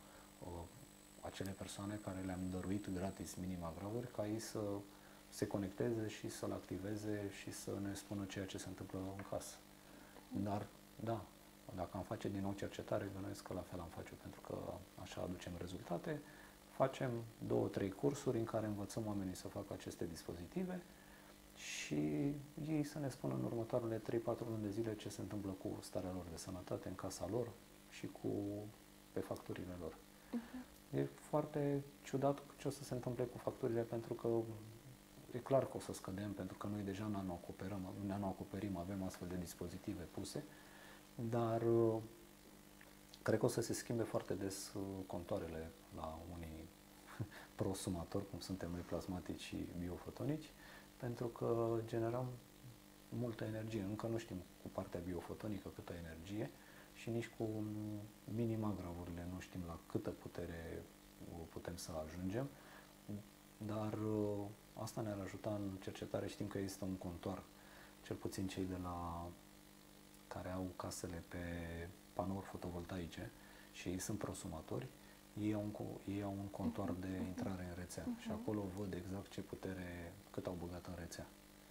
S2: acele persoane care le-am dăruit gratis minimagravuri, ca ei să se conecteze și să-l activeze și să ne spună ceea ce se întâmplă în casă. Dar, da, dacă am face din nou cercetare, gândesc că la fel am face, pentru că așa aducem rezultate. Facem 2-3 cursuri în care învățăm oamenii să facă aceste dispozitive și ei să ne spună în următoarele 3-4 luni de zile ce se întâmplă cu starea lor de sănătate în casa lor și pe facturile lor. E foarte ciudat ce o să se întâmple cu facturile, pentru că e clar că o să scădem, pentru că noi deja nanoacoperim, avem astfel de dispozitive puse, dar cred că o să se schimbe foarte des contoarele la unii prosumatori, cum suntem noi, plasmatici și biofotonici, pentru că generăm multă energie. Încă nu știm cu partea biofotonică câtă energie și nici cu minimagravurile nu știm la câtă putere putem să ajungem, dar asta ne-ar ajuta în cercetare. Știm că există un contoar, cel puțin cei de la care au casele pe panouri fotovoltaice și ei sunt prosumatori, ei au un contoar de intrare în rețea și acolo văd exact ce putere, cât au băgat în rețea.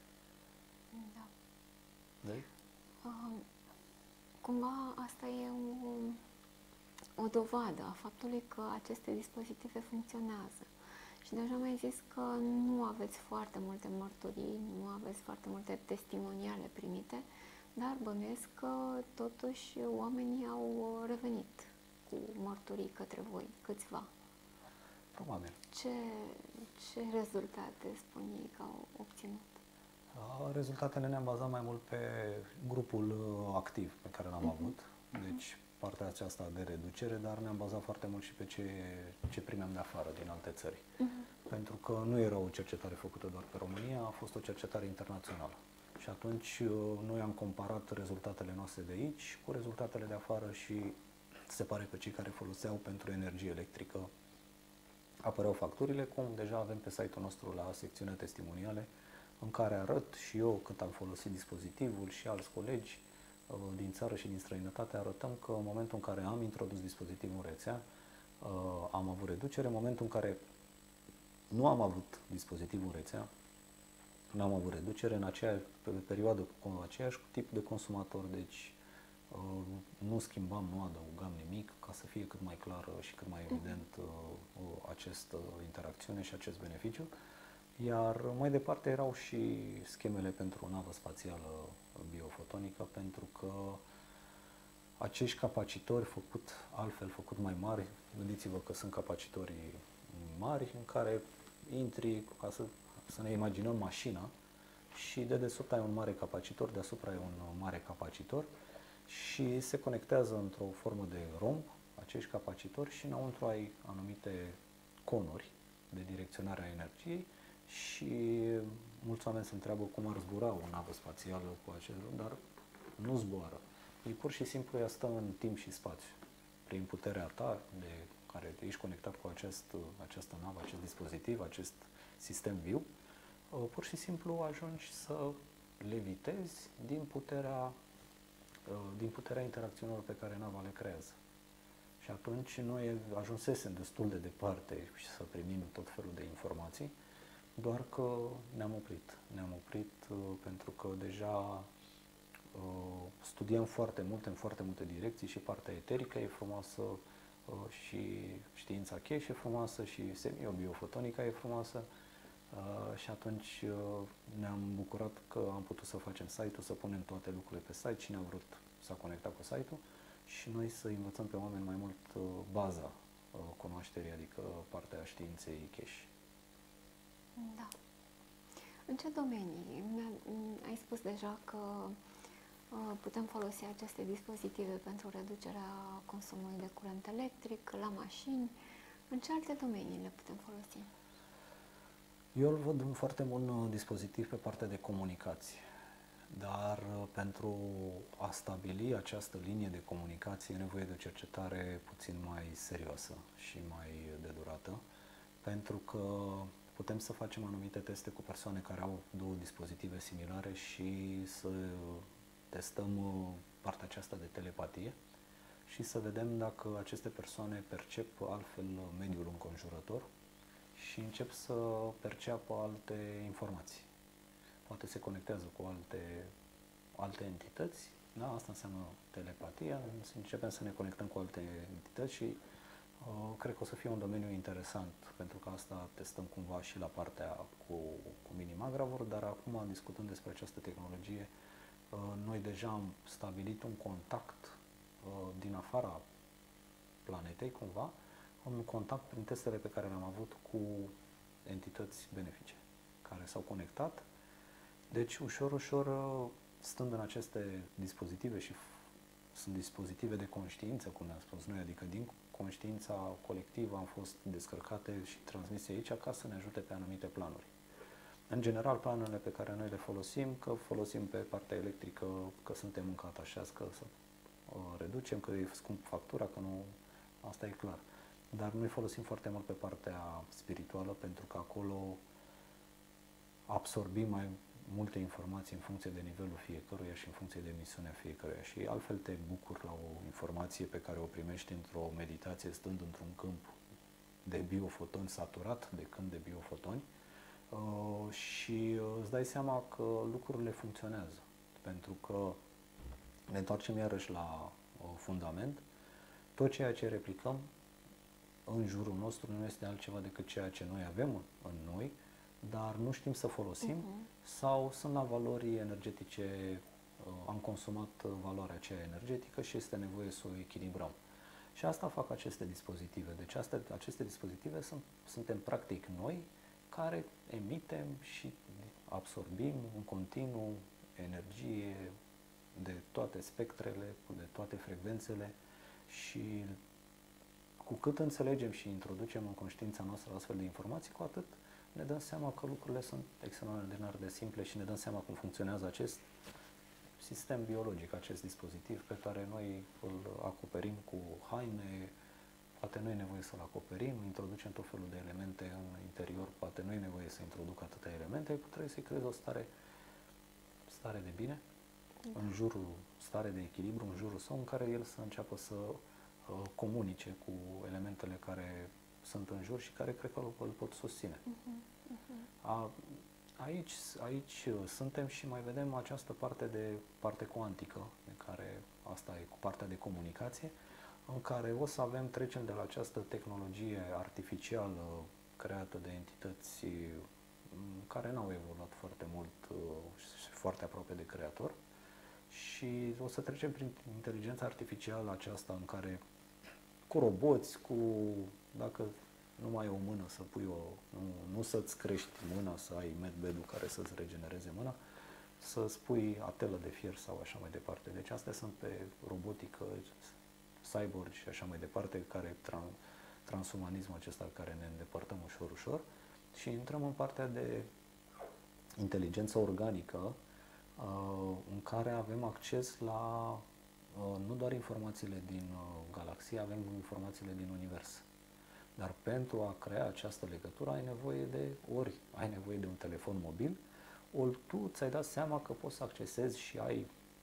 S1: Da.
S2: Deci?
S1: Cumva asta e o dovadă a faptului că aceste dispozitive funcționează. Și deja mi-ai zis că nu aveți foarte multe mărturii, nu aveți foarte multe testimoniale primite, dar bănuiesc că totuși oamenii au revenit cu mărturii către voi, câțiva.
S2: Probabil.
S1: Ce rezultate spun ei că au obținut?
S2: Rezultatele ne-am bazat mai mult pe grupul activ pe care l-am avut, deci partea aceasta de reducere, dar ne-am bazat foarte mult și pe ce primeam de afară, din alte țări. Pentru că nu era o cercetare făcută doar pe România, a fost o cercetare internațională. Și atunci noi am comparat rezultatele noastre de aici cu rezultatele de afară și se pare că cei care foloseau pentru energie electrică apăreau facturile, cum deja avem pe site-ul nostru la secțiunea testimoniale, în care arăt și eu cât am folosit dispozitivul și alți colegi din țară și din străinătate, arătăm că în momentul în care am introdus dispozitivul în rețea, am avut reducere. În momentul în care nu am avut dispozitivul în rețea, n-am avut reducere pe perioadă cu aceeași tip de consumator, deci nu schimbam, nu adăugam nimic, ca să fie cât mai clar și cât mai evident această interacțiune și acest beneficiu. Iar mai departe erau și schemele pentru o navă spațială biofotonică, pentru că acești capacitori făcut mai mari, gândiți-vă că sunt capacitori mari în care intri, ca să ne imaginăm mașina, și de desubt ai un mare capacitor, deasupra ai un mare capacitor și se conectează într-o formă de romb acești capacitori și înăuntru ai anumite conuri de direcționare a energiei și mulți oameni se întreabă cum ar zbura o navă spațială cu acest lucru, dar nu zboară. Ei pur și simplu ea stă în timp și spațiu. Prin puterea ta de care ești conectat cu această navă, acest dispozitiv, acest sistem viu, pur și simplu ajungi să levitezi din puterea interacțiunilor pe care nava le creează. Și atunci noi ajunsesem destul de departe și să primim tot felul de informații, doar că ne-am oprit. Ne-am oprit pentru că deja studiem foarte mult în foarte multe direcții, și partea eterică e frumoasă, și știința cache e frumoasă, și semiobiofotonica e frumoasă. Și atunci ne-am bucurat că am putut să facem site-ul, să punem toate lucrurile pe site. Cine a vrut s-a conectat cu site-ul și noi să învățăm pe oameni mai mult baza cunoașterii, adică partea științei cache.
S1: Da. În ce domenii? Ai spus deja că putem folosi aceste dispozitive pentru reducerea consumului de curent electric, la mașini. În ce alte domenii le putem folosi?
S2: Eu îl văd un foarte bun dispozitiv pe partea de comunicație, dar pentru a stabili această linie de comunicație e nevoie de o cercetare puțin mai serioasă și mai de durată, pentru că putem să facem anumite teste cu persoane care au două dispozitive similare și să testăm partea aceasta de telepatie și să vedem dacă aceste persoane percep altfel mediul înconjurător și încep să perceapă alte informații. Poate se conectează cu alte entități, da? Asta înseamnă telepatia, începem să ne conectăm cu alte entități și cred că o să fie un domeniu interesant, pentru că asta testăm cumva și la partea cu Minimagravor, dar acum, discutând despre această tehnologie, noi deja am stabilit un contact din afara planetei, cumva, un contact prin testele pe care le-am avut cu entități benefice, care s-au conectat. Deci, ușor, ușor, stând în aceste dispozitive, și sunt dispozitive de conștiință, cum ne-am spus noi, adică din conștiința colectivă am fost descărcate și transmise aici ca să ne ajute pe anumite planuri. În general, planurile pe care noi le folosim, că folosim pe partea electrică, că suntem încă atașați, că să reducem, că e scump factura, că nu, asta e clar. Dar noi folosim foarte mult pe partea spirituală, pentru că acolo absorbim mai multe informații în funcție de nivelul fiecăruia și în funcție de misiunea fiecăruia. Și altfel te bucuri la o informație pe care o primești într-o meditație, stând într-un câmp de biofotoni, saturat de câmp de biofotoni, și îți dai seama că lucrurile funcționează. Pentru că ne întoarcem iarăși la fundament. Tot ceea ce replicăm în jurul nostru nu este altceva decât ceea ce noi avem în noi, dar nu știm să folosim, sau sunt la valori energetice, am consumat valoarea aceea energetică și este nevoie să o echilibrăm. Și asta fac aceste dispozitive. Deci aceste dispozitive suntem practic noi, care emitem și absorbim în continuu energie de toate spectrele, de toate frecvențele, și cu cât înțelegem și introducem în conștiința noastră astfel de informații, cu atât ne dăm seama că lucrurile sunt extraordinar de simple și ne dăm seama cum funcționează acest sistem biologic, acest dispozitiv pe care noi îl acoperim cu haine, poate nu e nevoie să-l acoperim, introducem tot felul de elemente în interior, poate nu e nevoie să introduc atâtea elemente, trebuie să-i creezi o stare de bine, în jurul, stare de echilibru în jurul său, în care el să înceapă să comunice cu elementele care sunt în jur și care cred că îl pot susține. Aici suntem și mai vedem această parte cuantică, de care asta e cu partea de comunicație, în care o să trecem de la această tehnologie artificială creată de entități care n-au evoluat foarte mult și foarte aproape de creator, și o să trecem prin inteligența artificială aceasta în care cu roboți, dacă nu mai ai o mână să pui nu să-ți crești mâna, să ai medbed-ul care să-ți regenereze mâna, să-ți pui atelă de fier sau așa mai departe. Deci astea sunt pe robotică, cyborg și așa mai departe, care transumanismul acesta care ne îndepărtăm ușor, ușor, și intrăm în partea de inteligență organică, în care avem acces la nu doar informațiile din galaxie, avem informațiile din univers. Dar pentru a crea această legătură ai nevoie de un telefon mobil, ori tu ți-ai dat seama că poți să accesezi și ai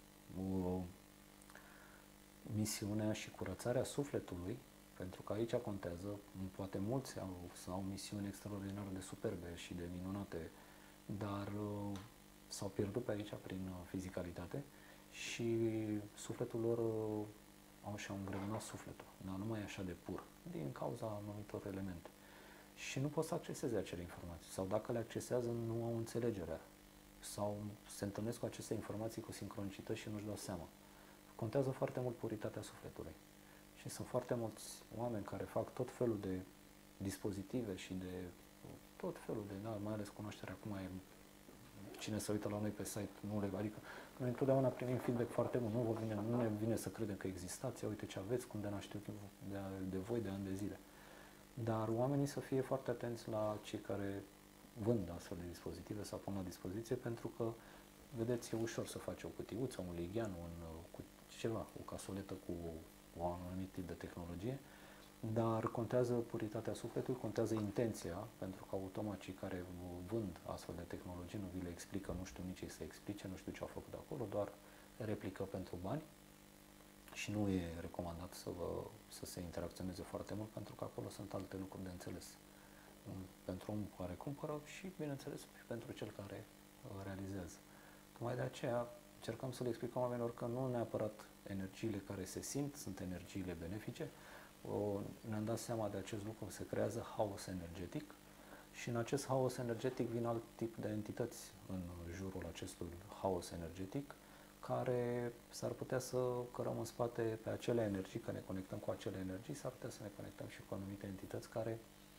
S2: misiunea și curățarea sufletului, pentru că aici contează, poate mulți au misiuni extraordinar de superbe și de minunate, dar s-au pierdut pe aici prin fizicalitate și sufletul lor și-au îngreunat sufletul, dar nu mai e așa de pur, din cauza anumitor elemente. Și nu pot să acceseze acele informații, sau dacă le accesează, nu au înțelegerea, sau se întâlnesc cu aceste informații cu sincronicitate și nu-și dau seama. Contează foarte mult puritatea sufletului. Și sunt foarte mulți oameni care fac tot felul de dispozitive și de tot felul de, da, mai ales cunoașterea acum e, cine se uită la noi pe site, nu le, adică noi întotdeauna primim feedback foarte bun, nu ne vine să credem că existați, uite ce aveți, cum de n-aștept de voi de ani de zile. Dar oamenii să fie foarte atenți la cei care vând astfel de dispozitive sau pun la dispoziție, pentru că, vedeți, e ușor să faci o cutiuță, un lighean, cu ceva, o casoletă cu un anumit tip de tehnologie, dar contează puritatea sufletului, contează intenția, pentru că automat cei care vând astfel de tehnologii nu vi le explică, nu știu nici ei să explice, nu știu ce au făcut acolo, doar replică pentru bani și nu e recomandat să se interacționeze foarte mult, pentru că acolo sunt alte lucruri de înțeles. Pentru omul care cumpără și, bineînțeles, și pentru cel care realizează. Tocmai de aceea încercăm să le explicăm oamenilor că nu neapărat energiile care se simt sunt energiile benefice. Ne-am dat seama de acest lucru, se creează haos energetic și în acest haos energetic vin alt tip de entități în jurul acestui haos energetic, care s-ar putea să cărăm în spate pe acele energii, că ne conectăm cu acele energii, s-ar putea să ne conectăm și cu anumite entități care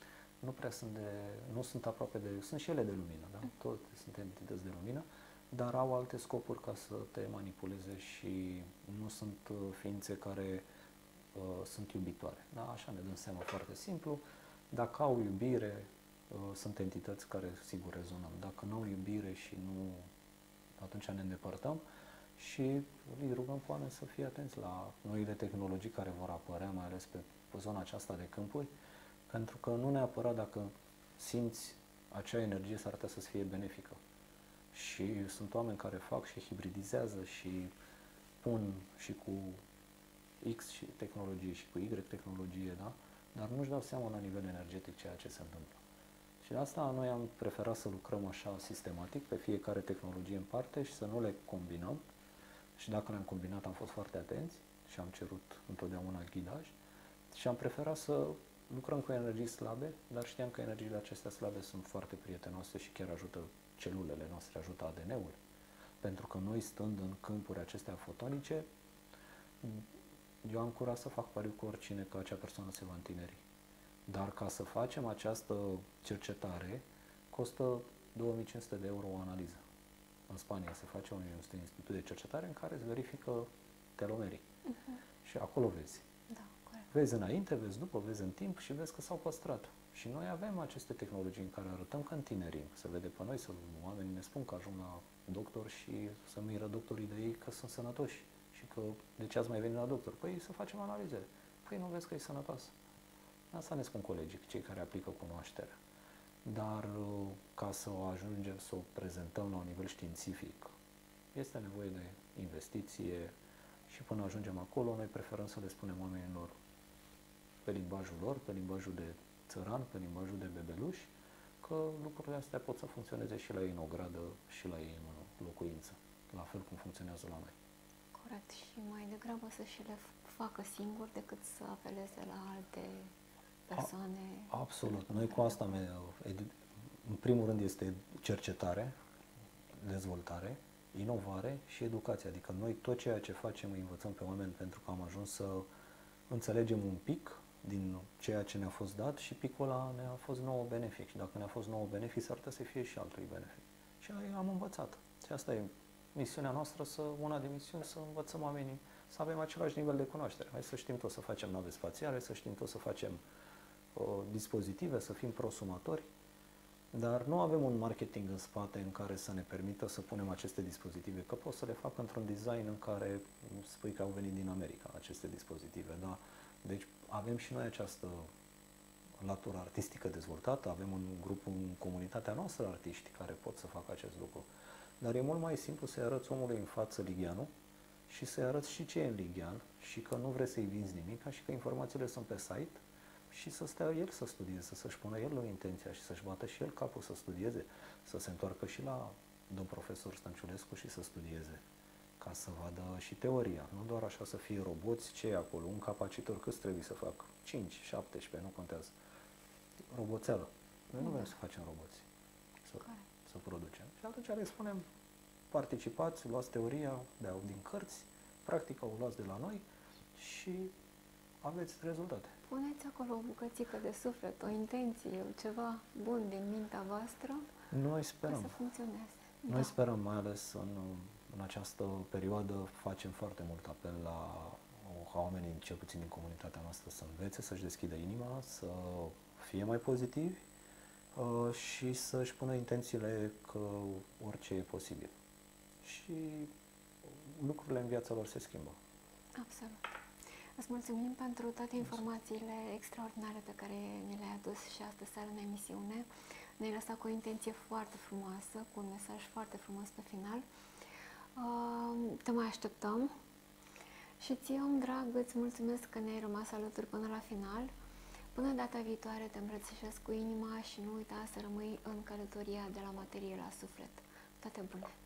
S2: nu sunt aproape de, sunt și ele de lumină, da? Toate sunt entități de lumină, dar au alte scopuri ca să te manipuleze și nu sunt ființe care sunt iubitoare. Da? Așa ne dăm seama foarte simplu. Dacă au iubire, sunt entități care sigur rezonăm. Dacă nu au iubire și nu, atunci ne îndepărtăm și îi rugăm pe oameni să fie atenți la noile tehnologii care vor apărea, mai ales pe zona aceasta de câmpuri, pentru că nu neapărat dacă simți acea energie s-ar putea să-ți fie benefică. Și sunt oameni care fac și hibridizează și pun și cu X și tehnologie și cu Y tehnologie, da? Dar nu-și dau seama la nivel energetic ceea ce se întâmplă. Și de asta noi am preferat să lucrăm așa sistematic pe fiecare tehnologie în parte și să nu le combinăm. Și dacă le-am combinat am fost foarte atenți și am cerut întotdeauna ghidaj și am preferat să lucrăm cu energii slabe, dar știam că energiile acestea slabe sunt foarte prietenoase și chiar ajută celulele noastre, ajută ADN-ul. Pentru că noi, stând în câmpuri acestea fotonice, eu am curaj să fac pariu cu oricine că acea persoană se va întineri. Dar ca să facem această cercetare, costă 2500 de euro o analiză. În Spania se face un institut de cercetare în care îți verifică telomerii. Și acolo vezi.
S1: Da, corect.
S2: Vezi înainte, vezi după, vezi în timp și vezi că s-au păstrat. Și noi avem aceste tehnologii în care arătăm că întinerim. Se vede pe noi, oamenii ne spun că ajung la doctor și să miră doctorii de ei că sunt sănătoși. Și că de ce ați mai venit la doctor? Păi să facem analizele. Păi nu vezi că e sănătos. Asta ne spun colegii, cei care aplică cunoașterea. Dar ca să o ajungem să o prezentăm la un nivel științific, este nevoie de investiție și până ajungem acolo, noi preferăm să le spunem oamenilor pe limbajul lor, pe limbajul de țăran, pe limbajul de bebeluș, că lucrurile astea pot să funcționeze și la ei în ogradă și la ei în locuință, la fel cum funcționează la noi.
S1: Corect. Și mai degrabă să și le facă singuri decât să apeleze la alte persoane.
S2: Absolut. Noi cu asta, în primul rând, este cercetare, dezvoltare, inovare și educație. Adică noi tot ceea ce facem îi învățăm pe oameni pentru că am ajuns să înțelegem un pic din ceea ce ne-a fost dat și picul ăla ne-a fost nouă benefic. Și dacă ne-a fost nouă benefic, s-ar putea să fie și altui benefic. Și am învățat. Și asta e misiunea noastră, una din misiuni, să învățăm oamenii să avem același nivel de cunoaștere. Hai să știm tot să facem nave spațiale, să știm tot să facem dispozitive, să fim prosumatori, dar nu avem un marketing în spate în care să ne permită să punem aceste dispozitive, că pot să le fac într-un design în care spui că au venit din America aceste dispozitive, da? Deci avem și noi această latură artistică dezvoltată, avem un grup în comunitatea noastră artiști care pot să facă acest lucru. Dar e mult mai simplu să-i arăți omului în față ligheanul și să-i arăți și ce e în lighean și că nu vrei să-i vinzi nimic și că informațiile sunt pe site și să stea el să studieze, să-și pună el intenția și să-și bată și el capul să studieze, să se întoarcă și la domn profesor Stănciulescu și să studieze. ca să vadă și teoria, nu doar așa să fie roboți, ce e acolo, un capacitor, câți trebuie să fac? 5, 17, nu contează. Roboțeală. Noi nu vrem să facem roboți, să producem. Și atunci le spunem, participați, luați teoria din cărți, practica o luați de la noi și aveți rezultate.
S1: Puneți acolo o bucățică de suflet, o intenție, ceva bun din mintea voastră.
S2: Noi sperăm.
S1: Să funcționeze.
S2: Noi sperăm, mai ales în această perioadă, facem foarte mult apel ca oamenii, cel puțin din comunitatea noastră, să învețe, să-și deschidă inima, să fie mai pozitivi și să-și pună intențiile că orice e posibil. Și lucrurile în viața lor se schimbă.
S1: Absolut. Îți mulțumim pentru toate informațiile extraordinare pe care ne le-ai adus și astăzi seară în emisiune. Ne-ai lăsat cu o intenție foarte frumoasă, cu un mesaj foarte frumos pe final. Te mai așteptăm și ție, om drag, îți mulțumesc că ne-ai rămas alături până la final. Până data viitoare te îmbrățișez cu inima și nu uita să rămâi în călătoria de la materie la suflet. Toate bune!